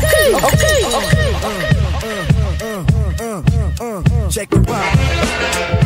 Okay. Check the vibe.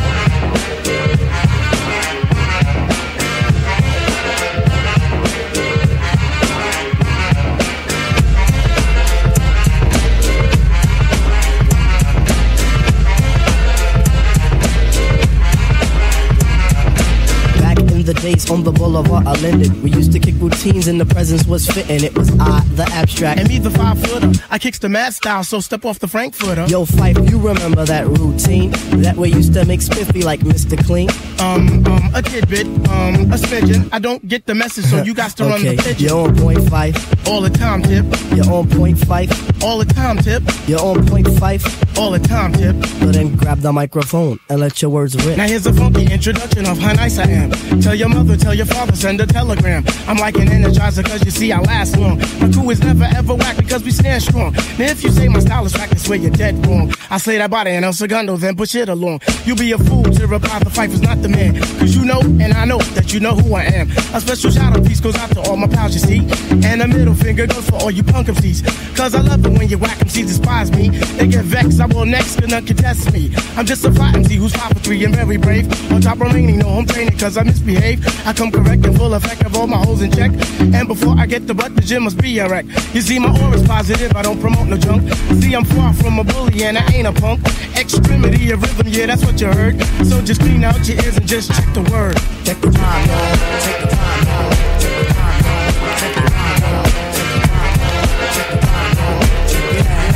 The days on the boulevard are lended. We used to kick routines and the presence was fitting. It was I, the abstract. And me, the 5-footer. I kicks the mad style, so step off the Frankfurter. Yo, Fife, you remember that routine? That way used to make spiffy like Mr. Clean. A tidbit, a smidgen. I don't get the message, so you got to run the pigeon. You're on point, Fife. All the time, Tip. You're on point, Fife. All the time, Tip. You're on point, Fife. All the time, Tip. But then grab the microphone and let your words rip. Now here's a funky introduction of how nice I am. Tell your mother, tell your father, send a telegram. I'm like an energizer, cause you see I last long. My crew is never ever whack because we stand strong. Now if you say my style is whack, I swear you're dead wrong. I slay that body and El Segundo, then push it along. You be a fool to reply the Fife is not the man. Cause you know, and I know that you know who I am. A special shout out piece goes out to all my pals, you see. And a middle finger goes for all you punk MCs. Cause I love it when you whack MCs despise me. They get vexed, I will next, cause none contest me. I'm just a fly MC who's 5'3" and very brave. On top remaining, no home training cause I misbehave. I come correct and full effect of all my hoes in check. And before I get the butt, the gym must be a wreck. You see, my aura's positive, I don't promote no junk. See, I'm far from a bully and I ain't a punk. Extremity of rhythm, yeah, that's what you heard. So just clean out your ears and just check the word. Check the time, y'all. Check the time, y'all. Check the time, y'all. Check the time, y'all. Check the time, y'all. Check the time, y'all. Check it out.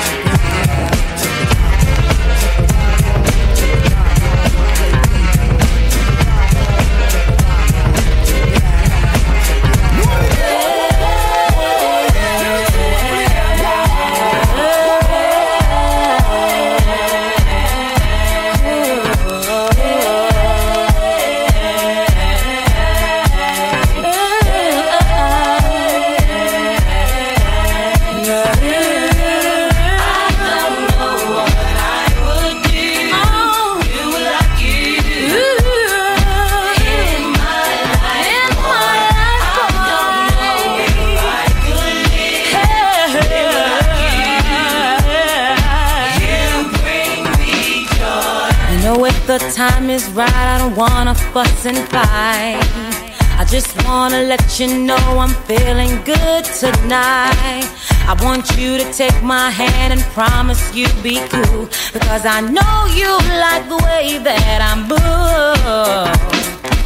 The time is right, I don't wanna fuss and fight. I just wanna let you know I'm feeling good tonight. I want you to take my hand and promise you'll be cool, because I know you like the way that I'm moved.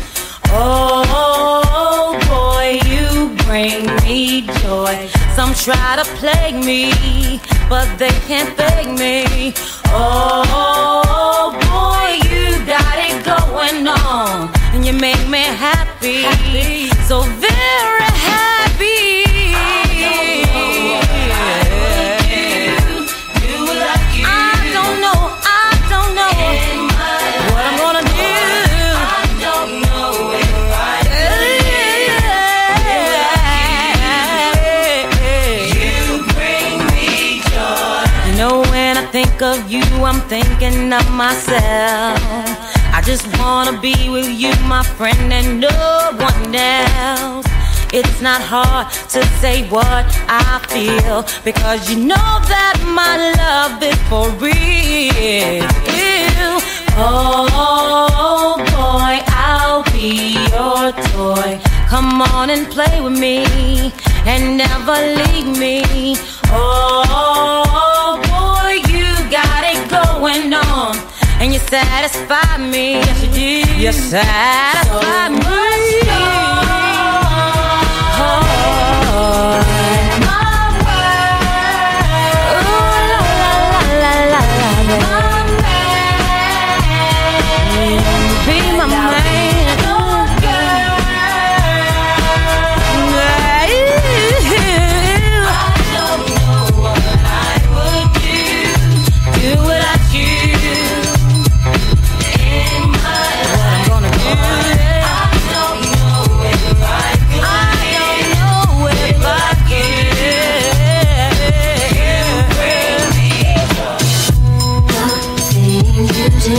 Oh boy, you bring me joy. Some try to plague me, but they can't fake me. Oh boy, you got it going on, and you make me happy, so very happy. I don't know what I'm gonna do. I don't know right. You bring me joy. You know, when I think of you, I'm thinking of myself. I just wanna be with you, my friend, and no one else. It's not hard to say what I feel, because you know that my love is for real. Oh boy, I'll be your toy. Come on and play with me and never leave me. Oh boy, you got it going on, and you satisfy me. Yes, you do. You satisfy me. you do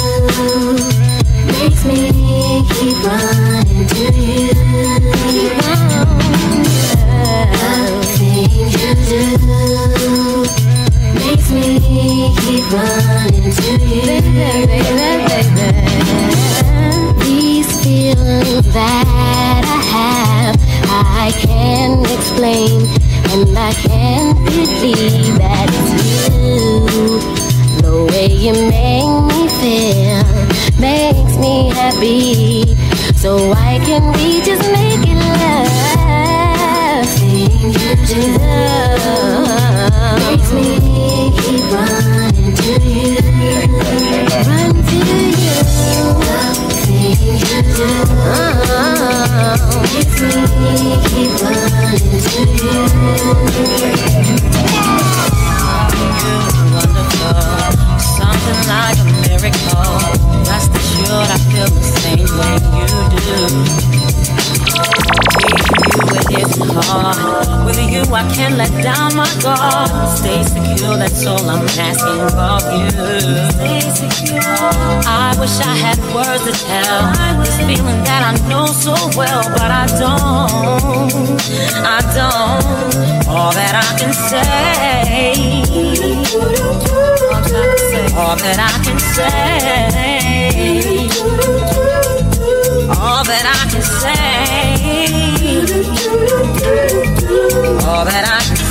makes me keep running to you. The things you do makes me keep running to you. These feelings that I have, I can't explain, and I can't believe that it's you. The way you make me feel makes me happy, so why can't we just make it love? Things you do makes me keep running to you. Run to you. Things you do makes me keep running to you. Something like a miracle. Rest assured, I feel the same way you do. With you, it's hard. With you, I can't let down my guard. Stay secure, that's all I'm asking of you. Stay secure. I wish I had words to tell this feeling that I know so well, but I don't. All that I can say. All that I can say. All that I can say. All that I can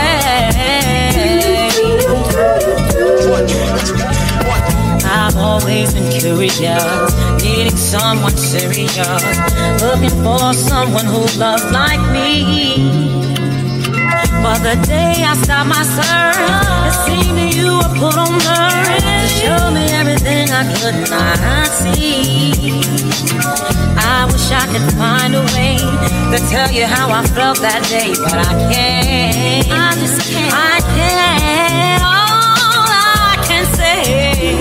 say. I've always been curious, needing someone serious, looking for someone who loves like me. But the day I stopped my search, it seemed that you were put on earth to show me everything I could not see. I wish I could find a way to tell you how I felt that day, but I can't. I just can't. I can't. All I can say.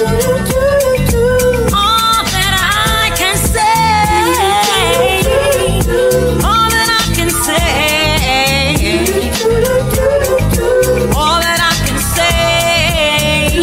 All that I can say. All that I can say. All that I can say.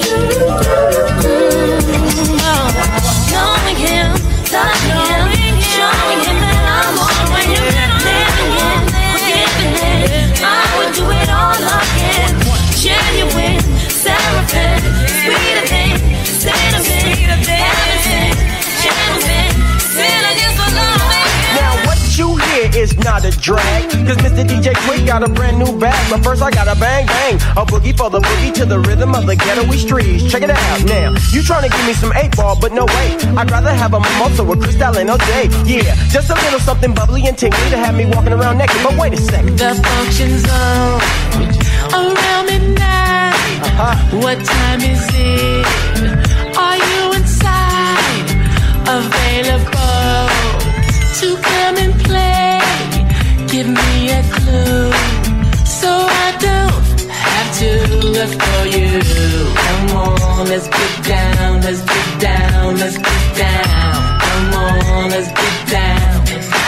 Knowing him, loving him, showing him that I'm always forgiving him. I would do it all again. Genuine, seraphim, sweeter than cinnamon, heaven, gentleman, sin against the love. Now what you hear is not a drag, cause Mr. DJ Quick got a brand new bag. But first I gotta bang bang, a boogie for the boogie to the rhythm of the ghetto streets. Check it out now, you tryna give me some 8-ball, but no way, I'd rather have a mimosa with Cristal and OJ. Yeah, just a little something bubbly and tingly to have me walking around naked. But wait a second, the function's on around midnight. What time is it? Are you inside? Available to come and play? Give me a clue so I don't have to look for you. Come on, let's get down, let's get down, let's get down. Come on, let's get down.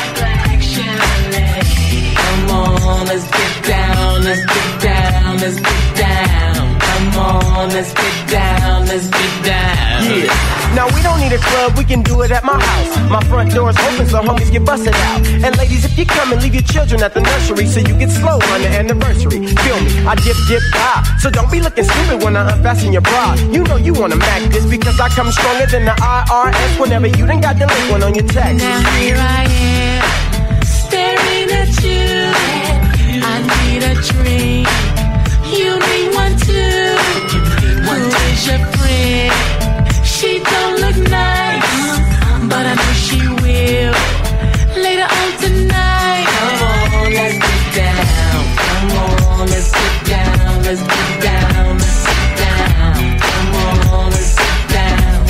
Come on, let's get down, let's get down, let's get down. Come on, let's get down, let's get down. Yeah, now we don't need a club, we can do it at my house. My front door's open so homies get busted out. And ladies, if you come and leave your children at the nursery so you get slow on the anniversary. Feel me, I dip, die. So don't be looking stupid when I unfasten your bra. You know you wanna mac this because I come stronger than the IRS whenever you done got the link one on your text. Now here I am, staring at you. I need a drink. You need one too. Who is your friend? She don't look nice, but I know she will later on tonight. Come on, let's get down. Come on, let's get down. Let's get down. Let's get down. Come on, let's get down.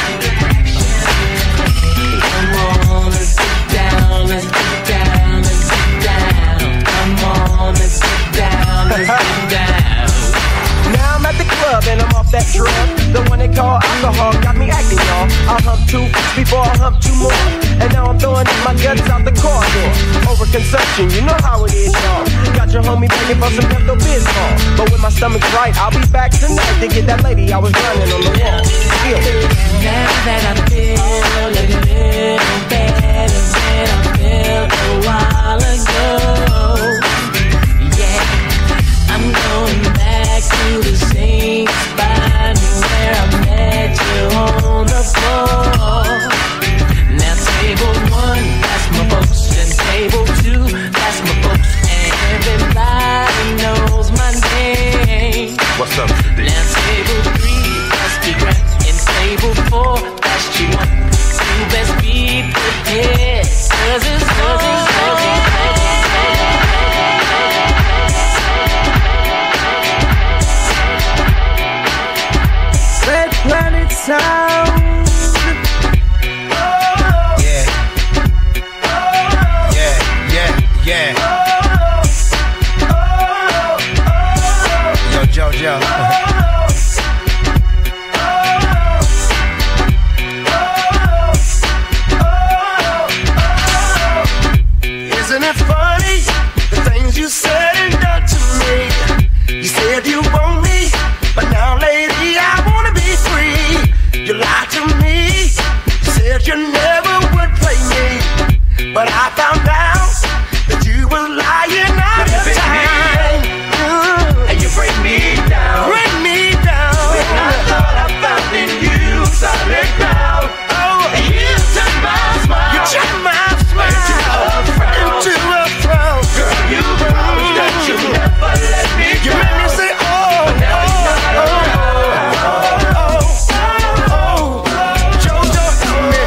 Come on, let's get down. Let's get down. Let's get down. Come on, let's get down. Let's get down. Now I'm at the club and I'm off that drug. The one they call alcohol got me acting, y'all. I hump 2 before I hump 2 more. And now I'm throwing my guts out the corridor. Overconsumption, you know how it is, y'all. Got your homie begging for some Pepto-Bismol. But when my stomach's right, I'll be back tonight to get that lady I was running on the wall. Planet Sound. Yeah. Yo, JoJo. Isn't it funny, the things you said and done to me? You said you want me, but now, lady, I wanna be free. You lied to me, you said you never would play me, but I found out that you was lying all the time. And you bring me down. Bring me down. When I thought I found in you solid ground. Oh, and you turned my smile. You turned my smile into a frown. Girl, you promised that you never let me go. You made me say, oh, but now it's not JoJo, help me.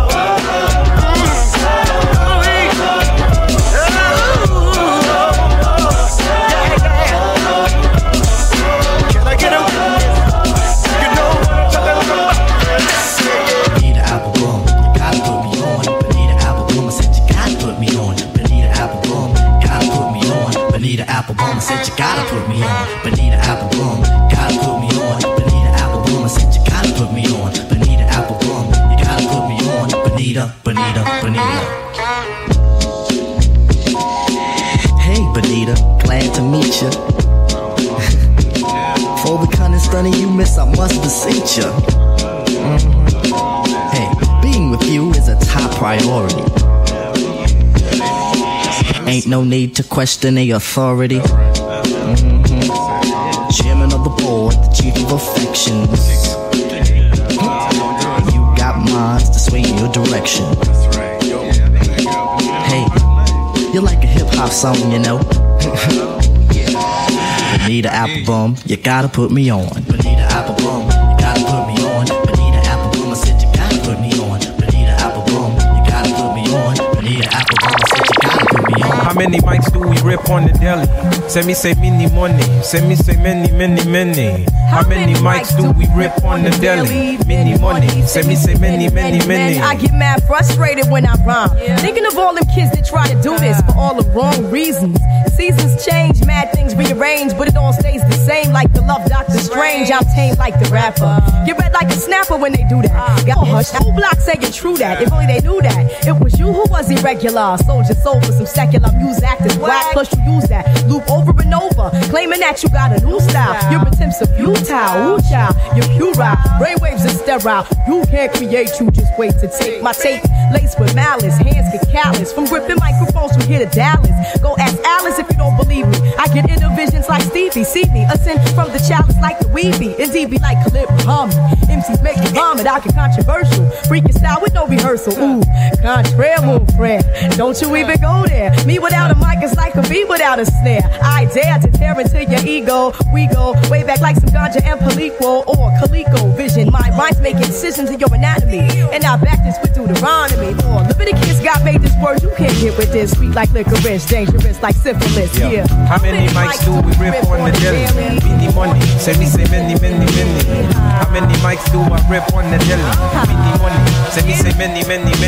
Applebaum, I said you gotta put me on. Bonita Applebaum, gotta put me on. Bonita Applebaum, I said you gotta put me on. Bonita Applebaum, you gotta put me on. Bonita. Hey Bonita, glad to meet ya. For the kind of stunning you miss, I must beseech ya. Hey, being with you is a top priority. Ain't no need to question the authority. Chairman of the board, the chief of affections. You got minds to sway in your direction. Hey, you're like a hip-hop song, you know. Bonita Applebaum, you gotta put me on. Bonita Applebaum, you gotta put me on. Bonita Applebaum, I said you gotta put me on. Bonita Applebaum, you gotta put me on. Bonita Applebaum, I said you gotta put me on. How many mics do we rip on the deli? Send me say many money. Send me say many. How many mics do we rip on the deli? Many money. Send me say many. I get mad frustrated when I rhyme. Thinking of all them kids that try to do this for all the wrong reasons. The seasons change, mad things rearrange, but it all stays the same like the love Doctor Strange. I'm tame like the rapper. Get red like a snapper when they do that. Got hush. Whole block saying true that. If only they knew that. It was you who was irregular. Sold your soul for some secular music actors whack. Plus you use that loop over and over, claiming that you got a new style. Your attempts are futile. Ooh child, you're puerile. Brainwaves are sterile. You can't create. You just wait to take my tape. Laced with malice, hands get callous from gripping microphones from here to Dallas. Go ask Alice if you don't believe me. I get inner visions like Stevie. See me ascend from the chalice like the Weebie. Indeed be like Khalid Muhammad. MCs make me vomit. I get controversial. Freaking style with no rehearsal. Ooh, contraire, mon frere. Don't you even go there. Me without a mic is like a beat without a snare. I dare to tear into your ego. We go way back like some ganja and Palico or Calico vision. My rhymes make incisions in your anatomy, and I back this with Deuteronomy. Or Leviticus, God made this word you can't get with this. Sweet like licorice, dangerous like syphilis. Yeah. How many mics do we rip on the deli? Many money. Send me say many. How many mics do I rip on the deli? Many money. Send me say many.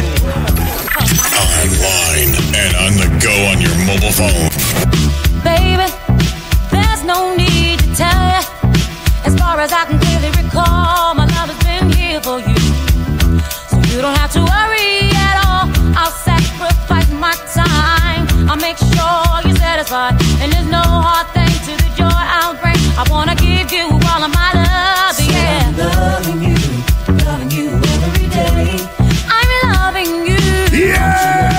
Online and on the go on your mobile phone. Baby, there's no need to tell you. As far as I can clearly recall, my love has been here for you. So you don't have to worry at all. I'll sacrifice my time. I'll make sure you're satisfied. And there's no hard thing to the joy I'll bring. I wanna give you all of my love, yeah. I'm loving you every day. I'm loving you. Yeah.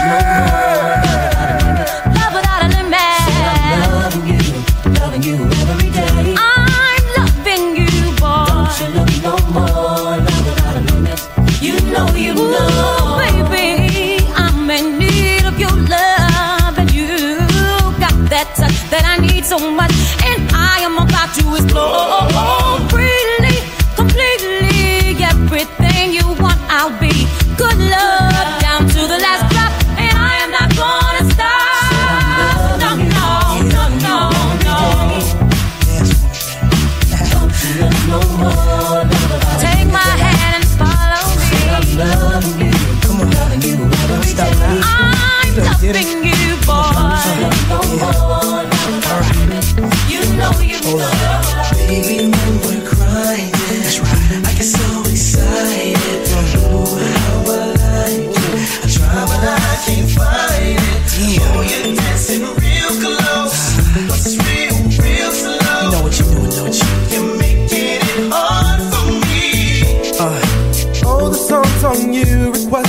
Love without a limit. I'm loving you every day. I'm loving you, boy. Don't you love me no more? Love without a limit. You know. Ooh, baby, I'm in need of your love, and you got that touch that I need so much, and I am about to explore freely, completely. Everything you want, I'll be. Good love down to the last drop, and I am not gonna stop. No. Don't you love no more? Take my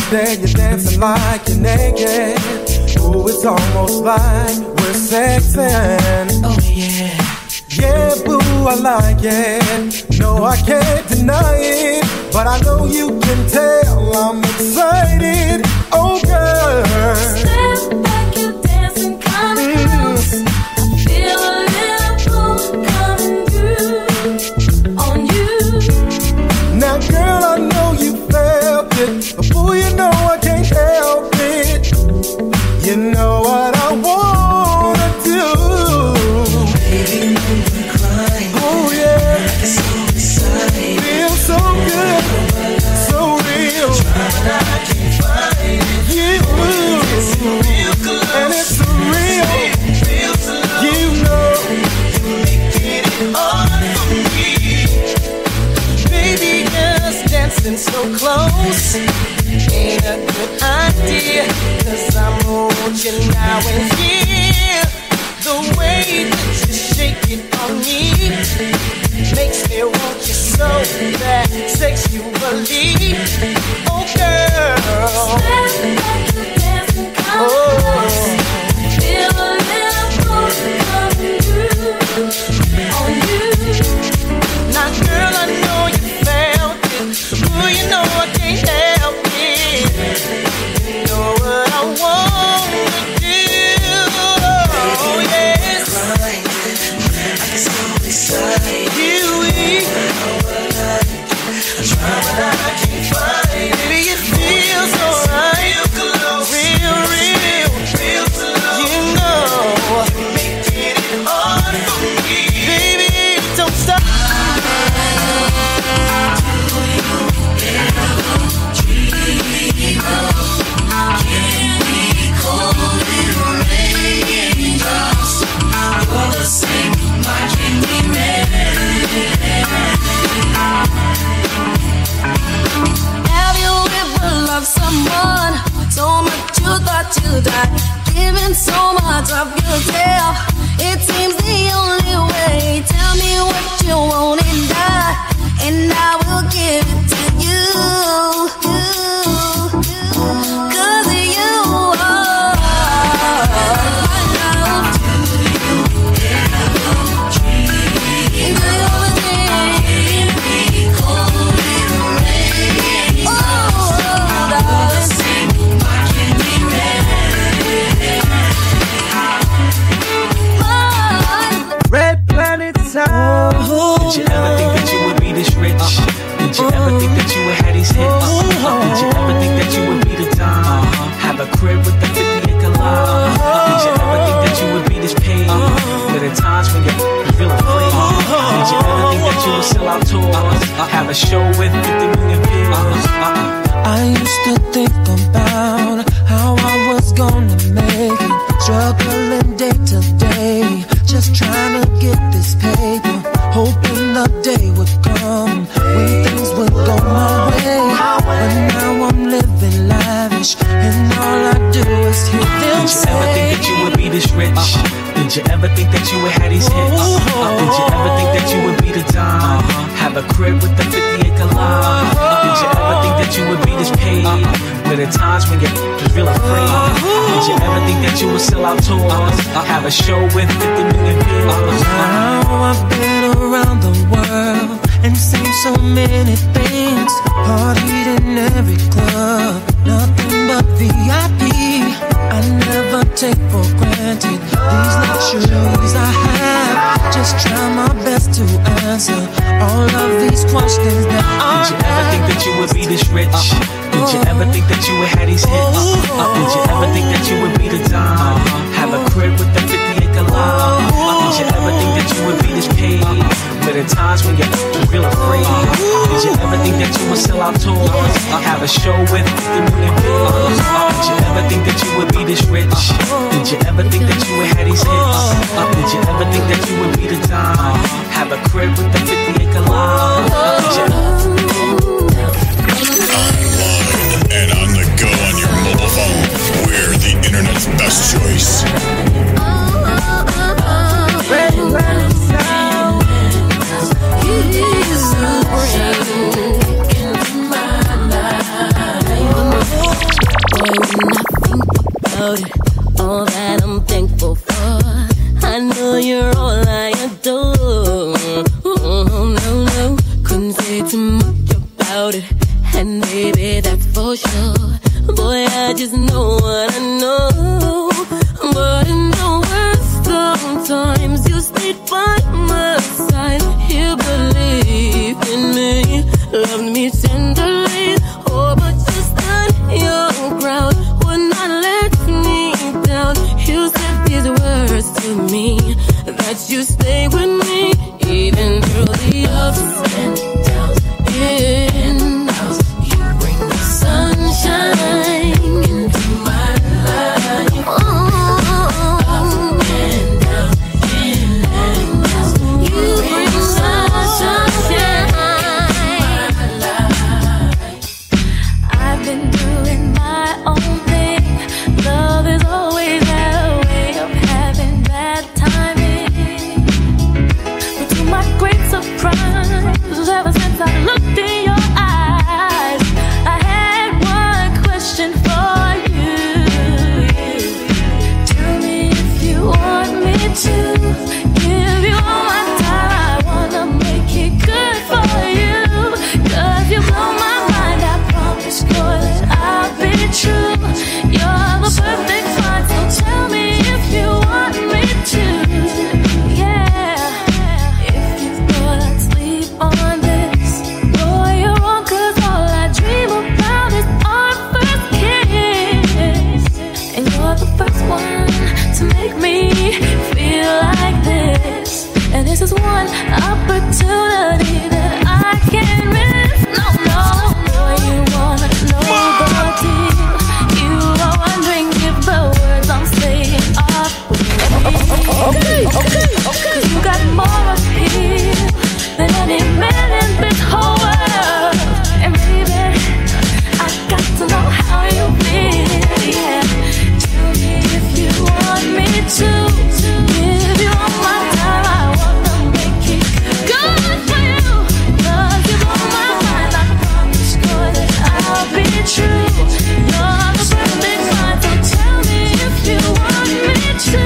there you're dancing like you're naked. Ooh, it's almost like we're sexing. Oh yeah. Yeah, boo, I like it. No, I can't deny it, but I know you can tell I'm excited. Oh, girl. Step back, you're dancing kinda close. I feel a little pull coming through on you. Now, girl, I know you felt it, but boy, you know I can't help it. You know what I wanna do. Baby, you're crying. Oh yeah, it's so exciting. Feels so good, so real. But I can't find it. You, and it's so real. You know, you're making it hard for me. Baby, just dancing so close ain't a good idea, 'cause I want you now and here. The way that you shake it on me makes me want you so bad, sexually. Oh girl, oh. Feel a little pull coming through on you. Now girl, I know you felt it, so you know I can't help it. You know what I want to do. Oh yes, I'm so excited. You, I try but I can't find it. Baby, it feels alright, real, you know, you're making it hard for me. Baby, don't stop. Have you ever loved someone so much you thought you'd die, giving so much of yourself? It seems the only way. Tell me what you want and I will give it to you. 'Cause you are my love. Red Planet Sound. Did you ever think that you would be this rich? Did you ever think that you would have these hits? Did you ever think that you would be the dime? Have a crib with a 50-acre lot? Did you ever think that you would be this paid? But at times when you're feeling free, did you ever think that you would sell out tours? Have a show with 50 million views? I used to think about how I was gonna make it, struggling day to day, just trying to get this paper, hoping the day would come when things would go my way. But now I'm living lavish, and all I do is hear them say. Did you ever think that you would be this rich? Did you ever think that you would have these hits? Did you ever think that you would be the dime? Have a crib with a 50-acre lot? Did you ever think that you would be this paid? But at times when you're feeling free, did you ever think that you would sell out tours? Have a show with 50 million views? Now I've been around the world and seen so many things, partied in every club, nothing but VIP. I never take for granted these luxuries I have. Just try my best to answer all of these questions that are. Did you ever think that you would be this rich? Did you ever think that you would have these hits? Did you ever think that you would be the dime? Have a crib with a 50-acre lot? Did you ever think that you would be this paid? But at times when you're feeling free, did you ever think that you would sell out tours? Have a show with 50 million views? Did you ever think that you would be this rich? Did you ever think that you would have these hits? Did you ever think that you would be the dime? Have a crib with a 50-acre lot? Did you and on the go on your mobile phone, we're the internet's best choice. Red Planet Sound. about it, all that I'm thankful for. I know you're all I adore. Oh, no, couldn't say too much about it, and baby, that's for sure. Boy, I just know what I know. But in the worst sometimes you stayed by my side. You believed in me, loved me tenderly. Oh, but you stood your ground, would not let me down. You said these words to me, that you stay with me, even through the ups and downs. In house, you bring the sunshine into my life. Up and down, in and out, you bring the sunshine into my life. I've been doing my own thing. Love is always a way of having bad timing. But to my great surprise, ever since I looked in your eyes, I had one question for you. Tell me if you want me to give you all my time. I wanna make it good for you, 'cause you blow my mind. I promise, boy, that I'll be true. You're the perfect find, so tell me if you want me to. Yeah, if you thought I'd sleep on this, boy, you're wrong, 'cause all I dream about is our first kiss. And you're the first one to make me feel like this. And this is one opportunity that I can't miss. No, boy, you wanna know the deal. You are wondering if the words I'm saying are okay. 'Cause you got more appeal than any man in this whole world. And baby, I got to know how you feel. Yeah, tell me if you want me to give you all my time. I wanna make it good for you, 'cause you blow my mind. I promise, boy, that I'll be true. You're the perfect find, so tell me if you want me to.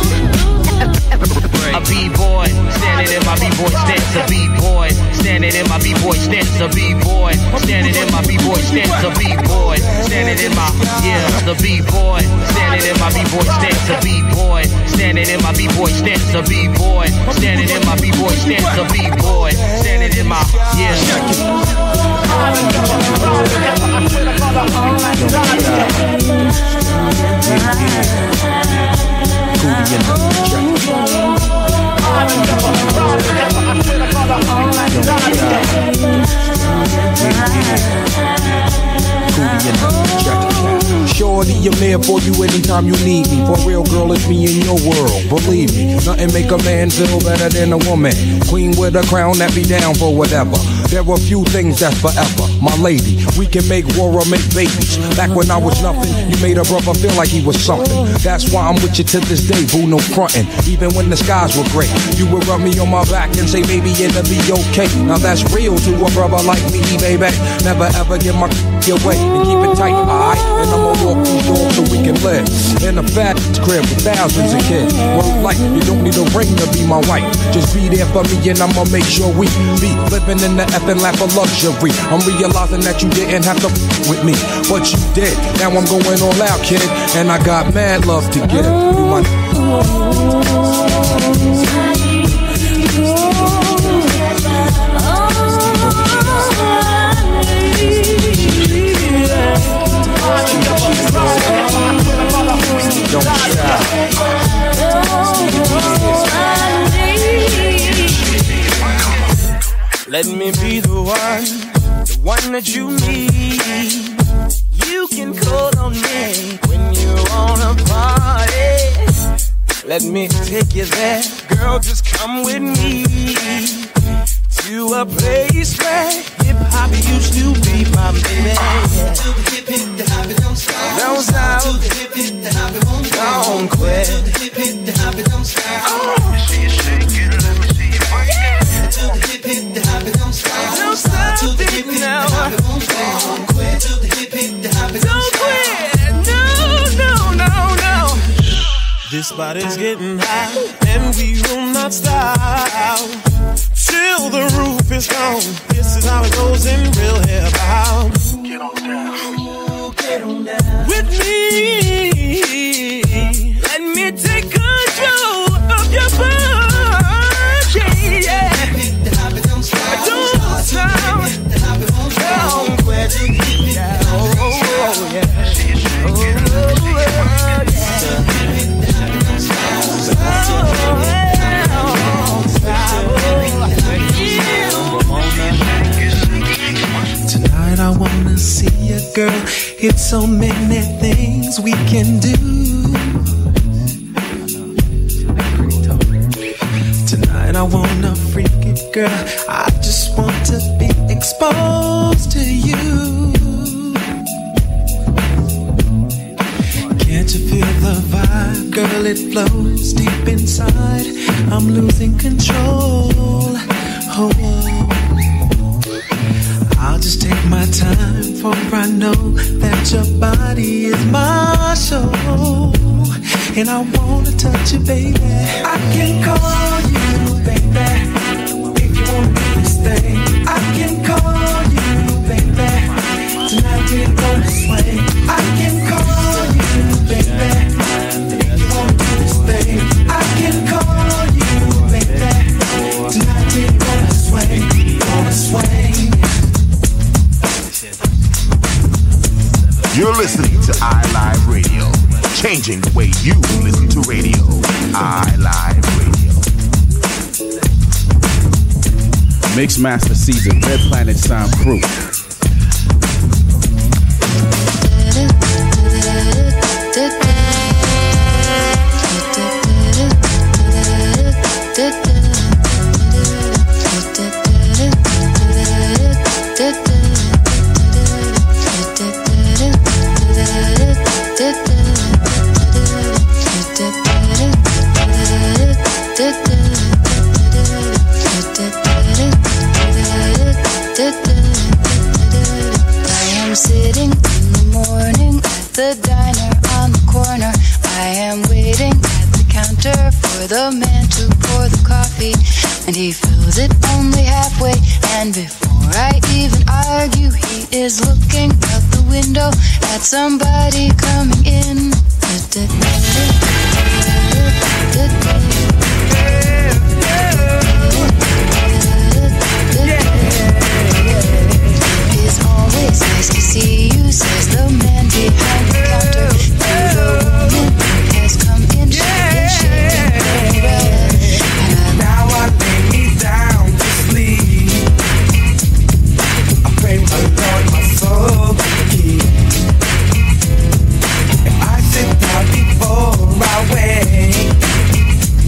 A B-boy, standing in my B-boy stance. A B-boy, standing in my B-boy stance. A B-boy, standing in my B-boy stance. A B-boy, standing in my, yeah, the B-boy, standing in my B-boy stance. A B-boy, standing in my B-boy stance. A B-boy, standing in my B-boy stance. A B-boy, standing in my, yeah. Shorty, I'm there for you anytime you need me. For real, girl, it's me in your world. Believe me, nothing make a man feel better than a woman. Queen with a crown that be down for whatever. There are few things that's forever. My lady, we can make war or make babies. Back when I was nothing, you made a brother feel like he was something. That's why I'm with you to this day, boo, no frontin'. Even when the skies were gray, you would rub me on my back and say, baby, it'll be okay. Now that's real to a brother like me, baby. Never ever give my your way and keep it tight, alright? And I'ma walk these doors so we can live in a fat crib with thousands of kids. Word like, you don't need a ring to be my wife. Just be there for me and I'ma make sure we be living in the effing lap of luxury. I'm realizing that you didn't have to with me, but you did. Now I'm going all out, kid, and I got mad love to give. You my Let me be the one that you need. You can call on me when you wanna party. Let me take you there, girl, just come with me to a place where hip-hop used to be my baby. To the hip, the hop, don't stop. Don't stop. To the hip, the hop, won't don't quit. To the hip, the hop, don't stop. Oh. Let me see you shake it, let me see you break it. To the hip, the hop, don't stop. Don't stop. To the hip, the hop, won't quit. To the hip, the hop, don't stop. Don't quit. No, no, no. This body's getting high, and we will not stop till the roof is gone. This is how it goes in real hip hop. Get on down, get on down with me. Let me take control of your body. Yeah, don't stop. Don't quit. Oh yeah. Tonight I wanna see you, girl. It's so many things we can do. Tonight I wanna freak it, girl. I just want to be exposed to you. Can't you feel the vibe, girl? It flows deep inside. I'm losing control. Oh, I'll just take my time, for I know that your body is my show. And I wanna touch you, baby. I can call you, baby, if you wanna do this thing. I can call you, baby. Tonight we're gonna swing. I can call you, baby, if you wanna do this thing. I can call you, baby. Tonight we're gonna swing, gonna swing. You're listening to iLive Radio, changing the way you listen to radio. iLive Radio. Mixmaster Season, Red Planet Sound Crew. Sitting in the morning at the diner on the corner. I am waiting at the counter for the man to pour the coffee, and he fills it only halfway. And before I even argue, he is looking out the window at somebody coming in. It's always nice to see you, says the man behind the counter. The woman has come in, shaking her umbrella. Now I lay me down to sleep. I pray my Lord my soul to keep. If I sit down before I wake,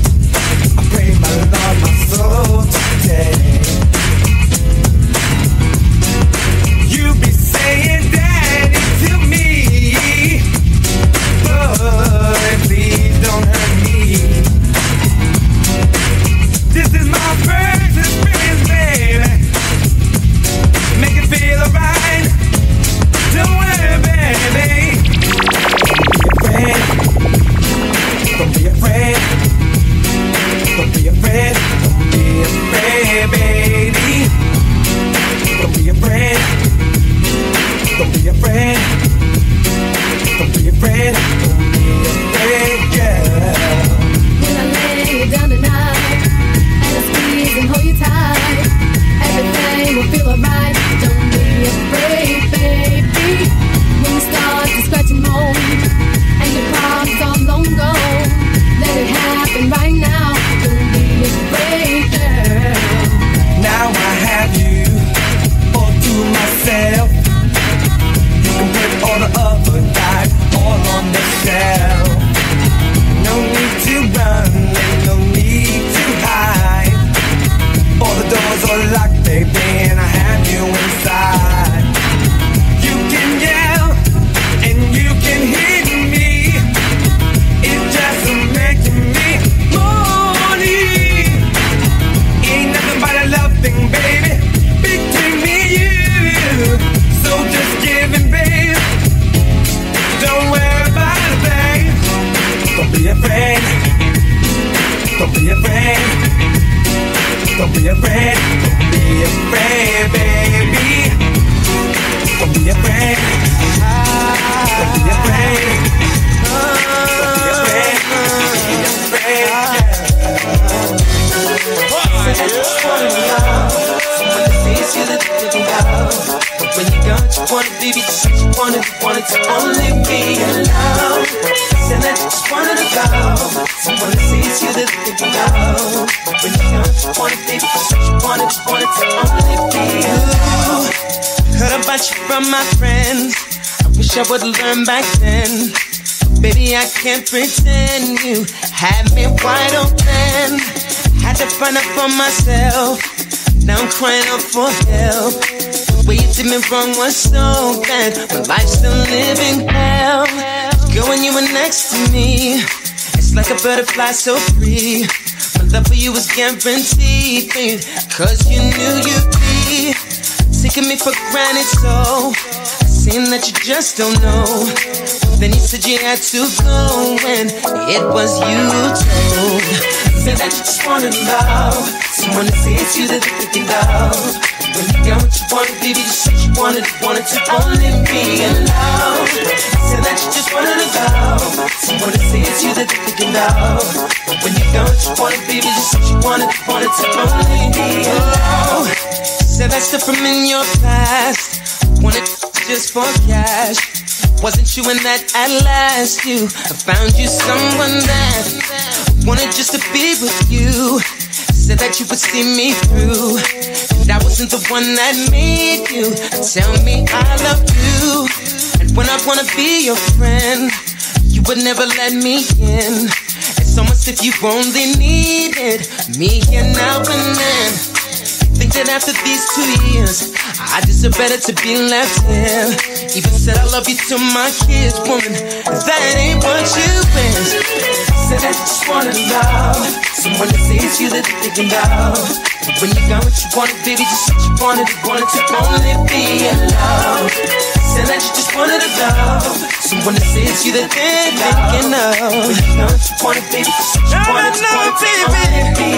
what you wanted, baby, just what you wanted to only be alone. Said that you just wanted to go. Someone to see it's you that you're thinking of. When you got what you wanted, baby, just what you wanted to only be alone. Heard about you from my friends. I wish I would've learned back then. Baby, I can't pretend you had me wide open. Had to find out for myself. Now I'm crying out for help. The way you did me wrong was so bad. My life's still living hell. Girl, when you were next to me, it's like a butterfly so free. My love for you was guaranteed, babe, 'cause you knew you'd be taking me for granted, so it seemed that you just don't know. Then you said you had to go when it was you told. Said that you just wanted love, someone to say it's you that you're thinking of. When you got what you wanted, baby, just said you wanted to only be alone. Said that you just wanted love, someone to say it's you that you're thinking of. When you got what you wanted, baby, just said you wanted to only be alone. Said that stuff from in your past, wanted just for cash. Wasn't you in that at last you found you someone that wanted just to be with you. Said that you would see me through, and I wasn't the one that made you tell me I love you. And when I wanna be your friend, you would never let me in. It's almost if you only needed me here now and then. Think that after these 2 years, I deserve better to be left here. Even said I love you to my kids, woman, that ain't what you is. Said I just wanted love, someone to say it's you that you're thinking of. When you got what you wanted, baby, just what you wanted to only be alone. Said that you just wanted love, someone to say it's you that they're thinking of. When you got what you wanted, baby, just what you wanted to only be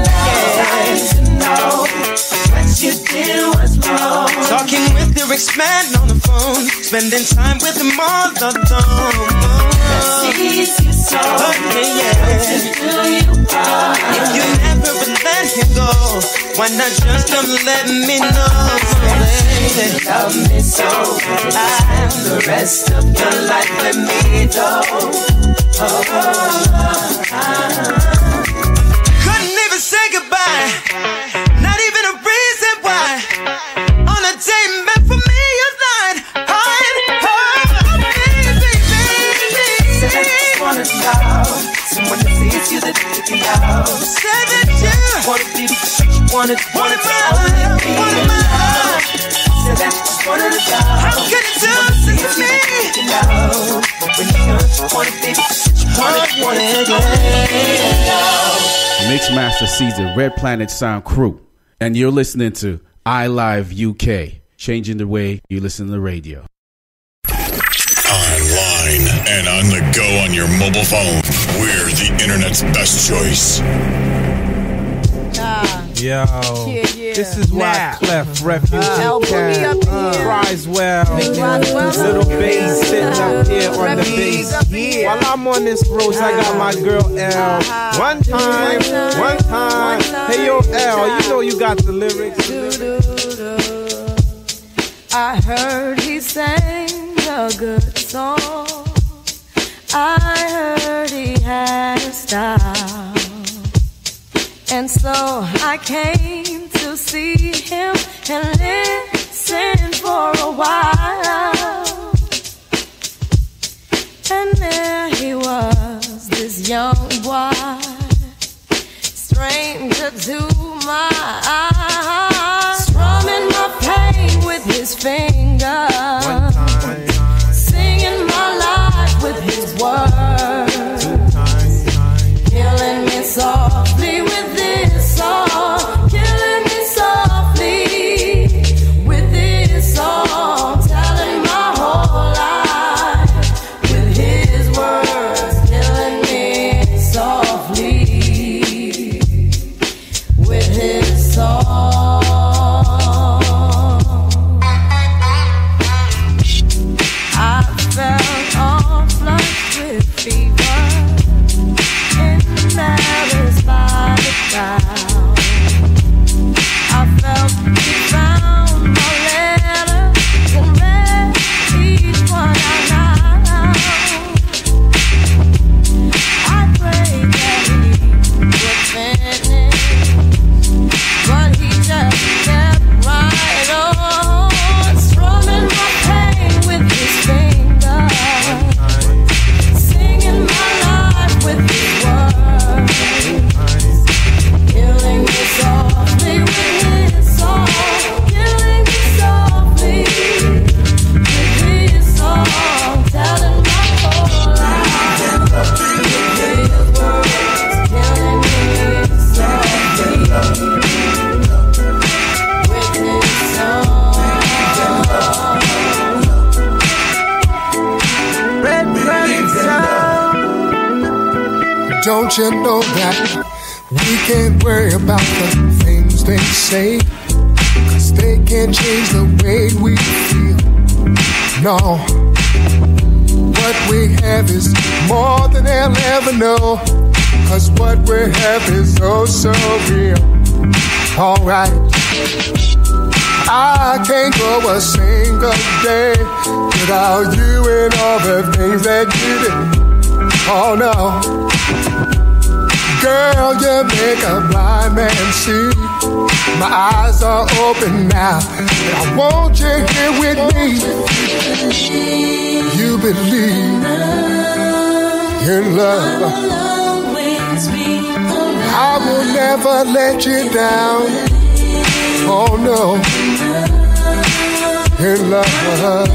alone. Know what you did was wrong. Talking with your ex-man on the phone, spending time with him all alone. Sees you so, if you never let him go, why not just come let me know? Love me so, and the rest of your life with me though. Couldn't even say goodbye. Not even a reason why. On a day meant for me, you're not. Said that you just wanted love, someone to see it's you that you're thinking of. Said that you wanted me, you wanted to only be alone. Said that you just wanted love. How could it do this to me? When you wanted, baby, you wanted Mixmaster Caesar, Red Planet Sound Crew, and you're listening to iLive UK, changing the way you listen to the radio. Online and on the go on your mobile phone, we're the internet's best choice. Yo, this is why Clef Refuge cries well. Little bass sitting up here on the bass. While I'm on this road, I got my girl L. One time. Hey yo, L, you know you got the lyrics. I heard he sang a good song. I heard he had a style. And so I came to see him and listen for a while. And there he was, this young boy, stranger to my eyes, strumming my pain with his fingers, singing my life with his words, killing me softly with this song, killing me softly with this song. Don't you know that we can't worry about the things they say, 'cause they can't change the way we feel. No, what we have is more than they'll ever know, 'cause what we have is oh so real. Alright, I can't go a single day without you and all the things that you do. Oh no, girl, you make a blind man see. My eyes are open now, and I want you here with me. You believe in love. I will never let you down. Oh no, in love,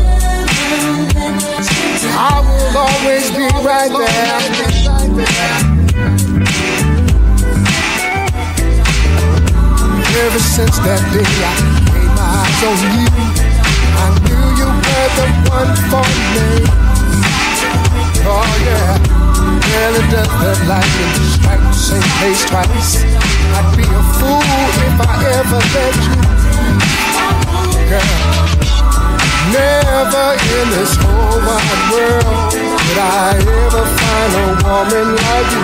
I will always be right there. Ever since that day I laid my eyes on you, I knew you were the one for me. Oh yeah, well it does look like it strike the same place twice. I'd be a fool if I ever let you. Girl, never in this whole wide world would I ever find a woman like you.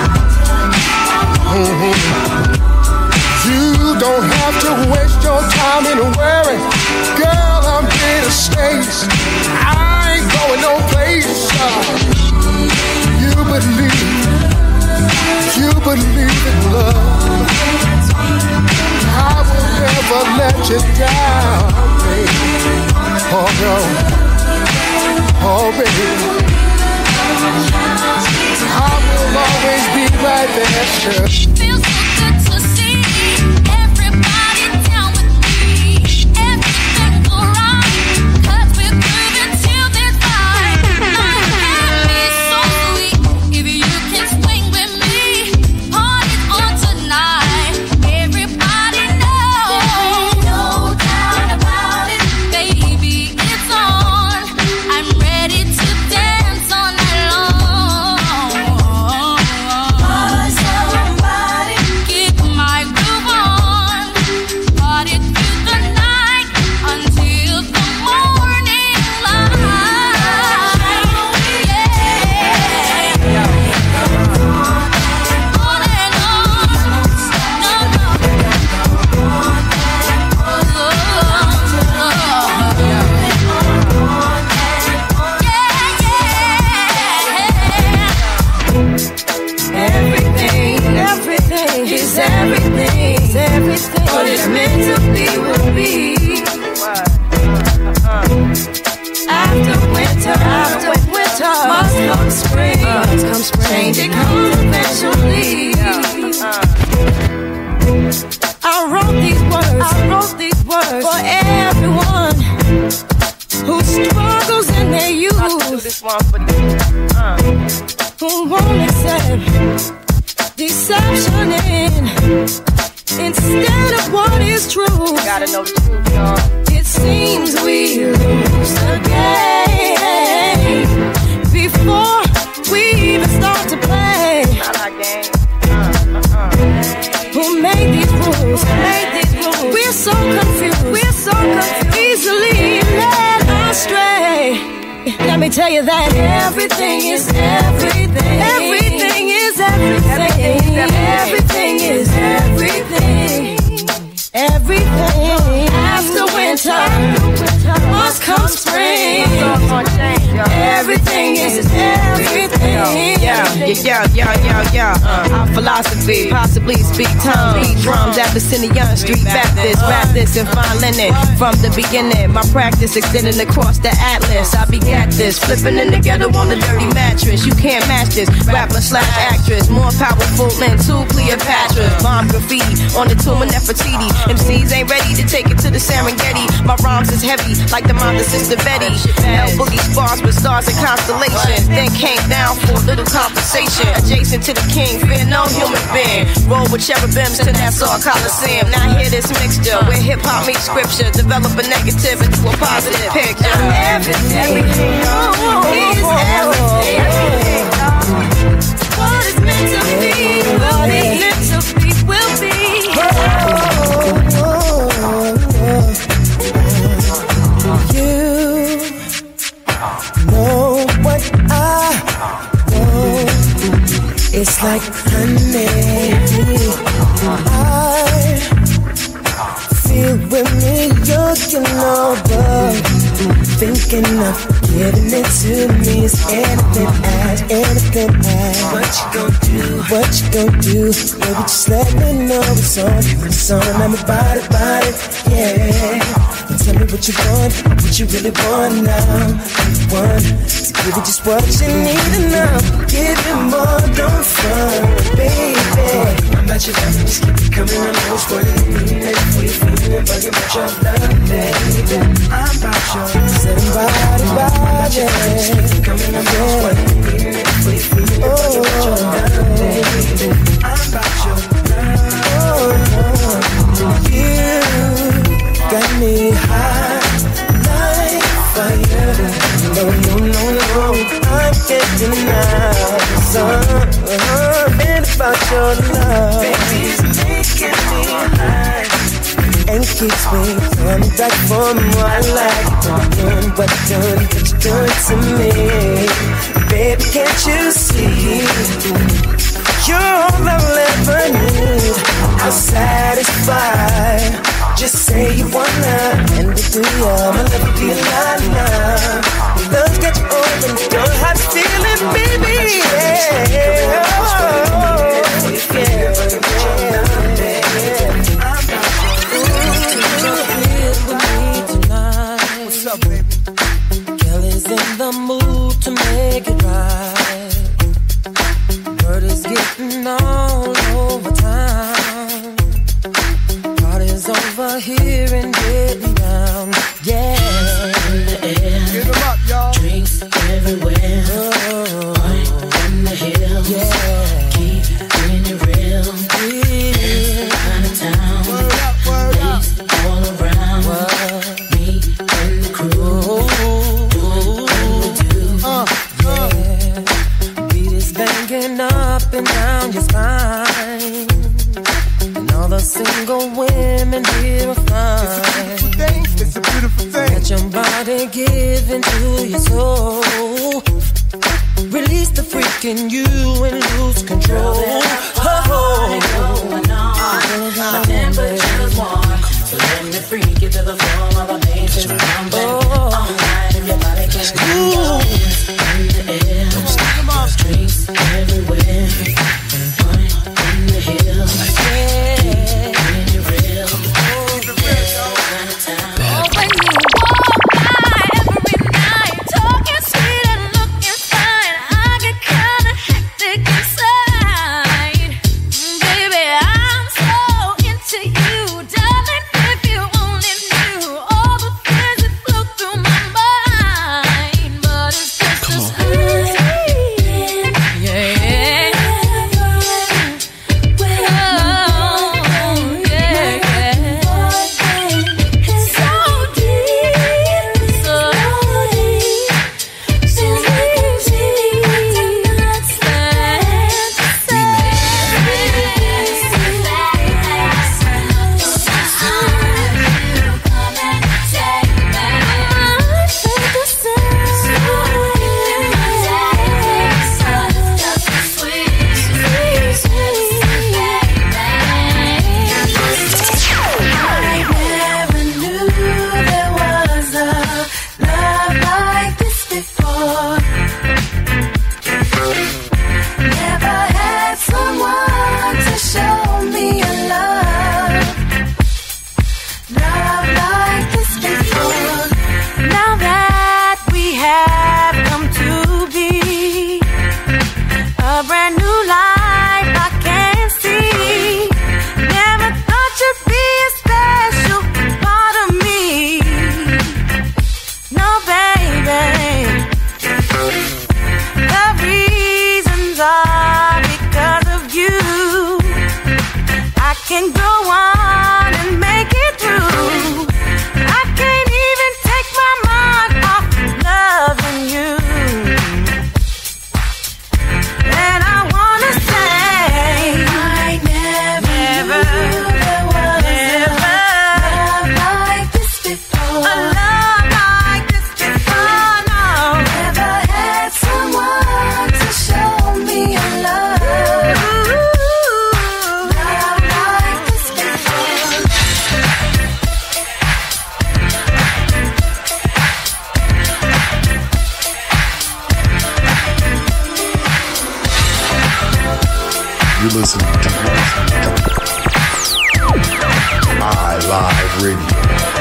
You don't have to waste your time in worry. Girl, I'm here to stay. I ain't going no place. You believe in love. I will never let you down, baby. Oh no, oh baby. I will always be right there, sure. Feels so good to see everybody down with me. Everything's alright, 'cause we're grooving till this vibe. Life can be so sweet if you can swing with me. Party's on tonight, everybody knows. No doubt about it, baby, it's on. I'm ready to dance all night long. Somebody keep my groove on. Party through the night until the morning light. Yeah. On and on. No, no. Everything is everything. What is meant to be will be. After winter, must come spring. Change it comes eventually. I wrote these words for everyone who struggles in their youth, who won't accept deception instead of what is true. Gotta know the truth, y'all. It seems we lose the game before we even start to play. Not our game. Who made these rules? We're so confused. Easily led astray. Let me tell you that everything is everything. Everything is everything. Everything is everything. Everything. After winter must come spring. Everything is everything. Our philosophy, possibly speak tongue, beat drums, Abyssinian Street Baptist and fine linen. From the beginning, my practice extending across the atlas. I begat this, flipping in the ghetto on the dirty mattress. You can't match this, rapper/actress, more powerful than two Cleopatras. Bomb graffiti on the tomb of Nefertiti. MCs ain't ready to take it to the Serengeti. My rhymes is heavy, like the mouth of Sister Betty. L Boogie spars with stars and constellations. Then came down for a little conversation. Adjacent to the king, fear no human being. Roll with cherubims to Nassau Coliseum. Now hear this mixture where hip hop meets scripture. Develop a negative into a positive picture. Everything is everything. What is meant to be. Just like honey, I feel with me, you're over. Thinking of giving it to me is anything at. What you gon' do? What you gon' do? Baby, just let me know it's on. I'm about it, yeah. Tell me what you want, what you really want now. Want to give you just what you need enough. Give you more, don't front, baby. I'm about your love, just keep it coming. I'm always wanting it for you, feeling bugging about your love, baby. I'm about your setting body. Just keep it coming. I'm always wanting it for you, feeling bugging about your love, baby. I'm about your love. You got me high like fire. No, I can't deny something about your love. Baby's making me high and keeps me coming back for more. I like doing what you're doing to me. Baby, can't you see? You're all I'll ever need. I'm satisfied. Just say you wanna, and we do ya. My love will be alive. Love's got you open, don't have to feel it, baby. Yeah. What's up, baby? Kelly's in the mood to make it right. Word is getting all over town. Party's over here and getting down. Yeah. In the air. Give them up, y'all. Drinks everywhere. On the hill. Yeah. Keep it real. It's the kind of town. Ladies all around. Me and the crew. Yeah. Beat is banging up and down your spine. And all the single women here are fine. It's a beautiful thing. Let your body give into your soul. Release the freak in you and lose control. My temperature's warm, so let me freak you to the floor while I make this number. All night if your body can't move. In the air, drinks everywhere. In the hills, keep it real. Kind of time. Oh, when you walk by every night, talking sweet and looking fine, I get kinda hectic inside. Baby, I'm so into you, darling. If you only knew all the things that flow through my mind, but it's just a sweet, yeah. Can go on and make it through. I can't even take my mind off loving you. And I wanna say I never there was a love like this before. A love like this before. No. You're listening to iLive Radio.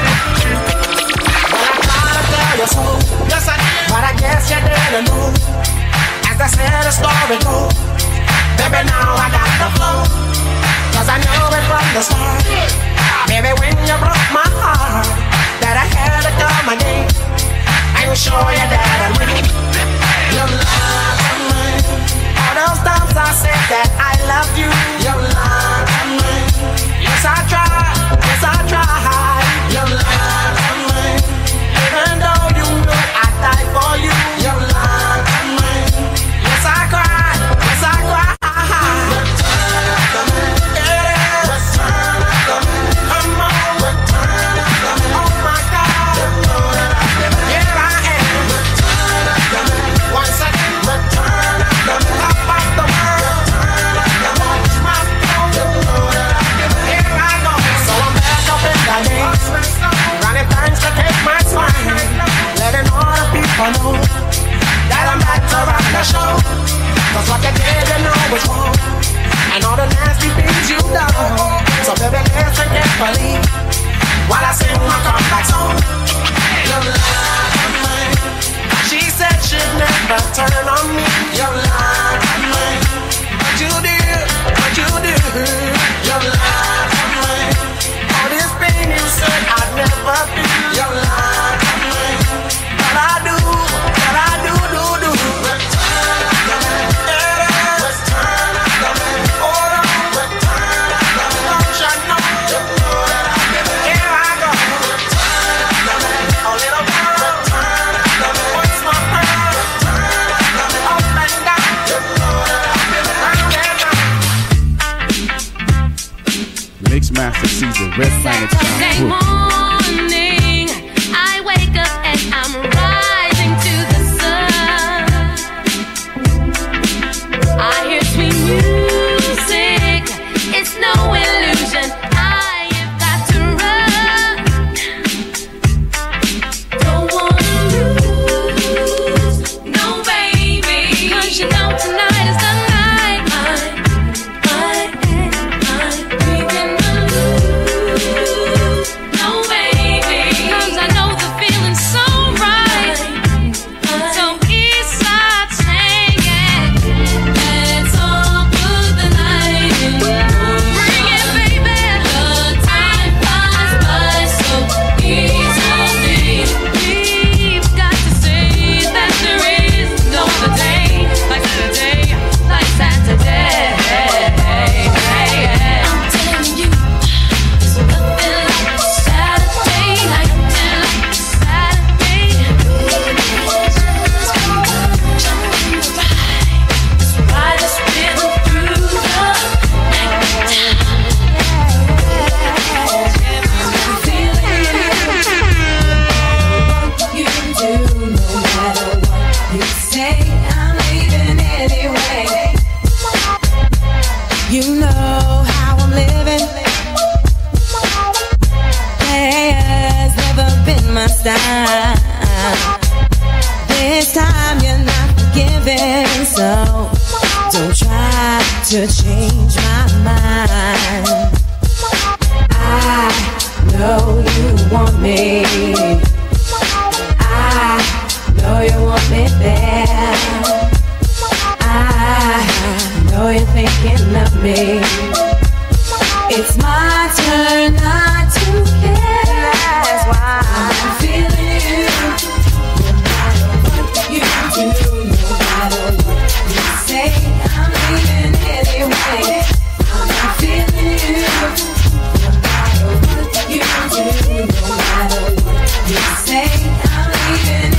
Yes, I did, but I guess you didn't know. As I said, the story goes. Baby, now I got the flow. Cause I know it from the start. Baby, when you broke my heart, that I had to come again. I will show you that I win. Your love of mine. All those times I said that I love you. Your love of mine. Yes, I tried. Yes, I tried. Your love of mine. Even though you know I died for you. Your love of mine. Yes, I cried. Yes, I cried. I know that I'm back to rock the show. Cause what you did, you know was wrong. And all the nasty things you done. So baby, listen carefully while I sing my comeback song. Your love of mine. She said she'd never turn on me. Your love of mine. But you did, but you did. Your love of mine. All this pain you said I'd never feel. Your love of mine. But I do. Mixmaster Caesar, Red Planet Sound Crew. Morning, I wake up and I'm rising to the sun. I hear sweet music, it's no illusion. I have got to run. Don't wanna lose, no baby, 'cause you know tonight is the night. This time you're not forgiving, so don't try to change my mind. I know you want me. I know you want me there. I know you're thinking of me. It's my turn not to care. That's why I'm feeling you. No matter what you do, no matter what you say, I'm leaving anyway. I'm feeling you. No matter what you do, no matter what you say, I'm leaving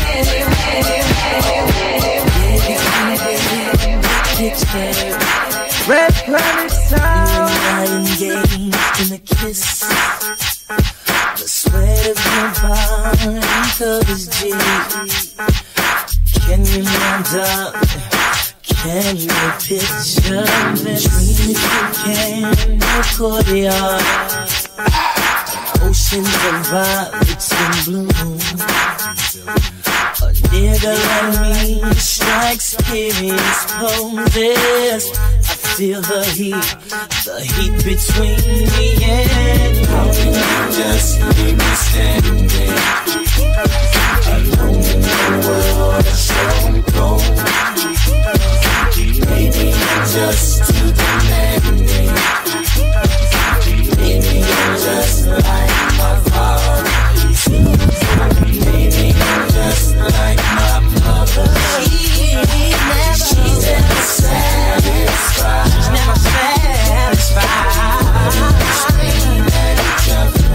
anyway. Red Planet Sound. Engaged in a kiss. The sweat of your body covers deep. Can you wonder? Can you picture that dream if you can? No courtyard, oceans of violets in bloom. A nigga like me strikes curious poses. I feel the heat between me and you. How can you just leave me standing alone in the world that's so cold? Maybe I'm just too demanding. Maybe I'm just like my father. Maybe I'm just like my mother. She's never satisfied. She's never satisfied. Scream at each other.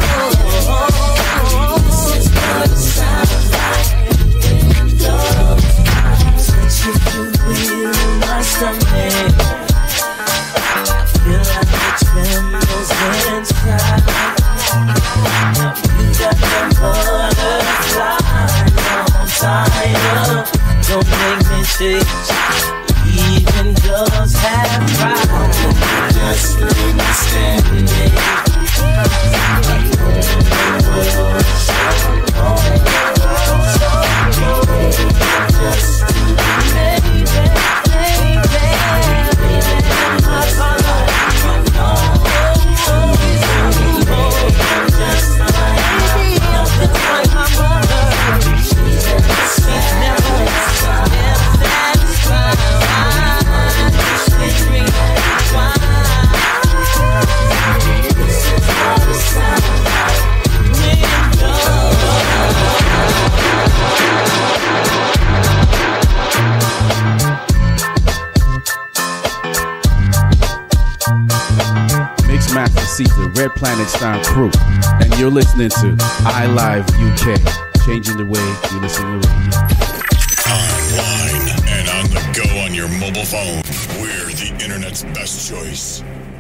This is what it sounds like. Love. Touch if you feel my stomach. I feel like it trembles and cries. Now you got the butterfly on fire. Don't make me shake. Even doves have pride. Just leave me standing alone in the world so long. Just baby, Mixmaster Caesar, Red Planet Sound Crew, and you're listening to iLive UK, changing the way you listen to radio. Online and on the go on your mobile phone, we're the internet's best choice.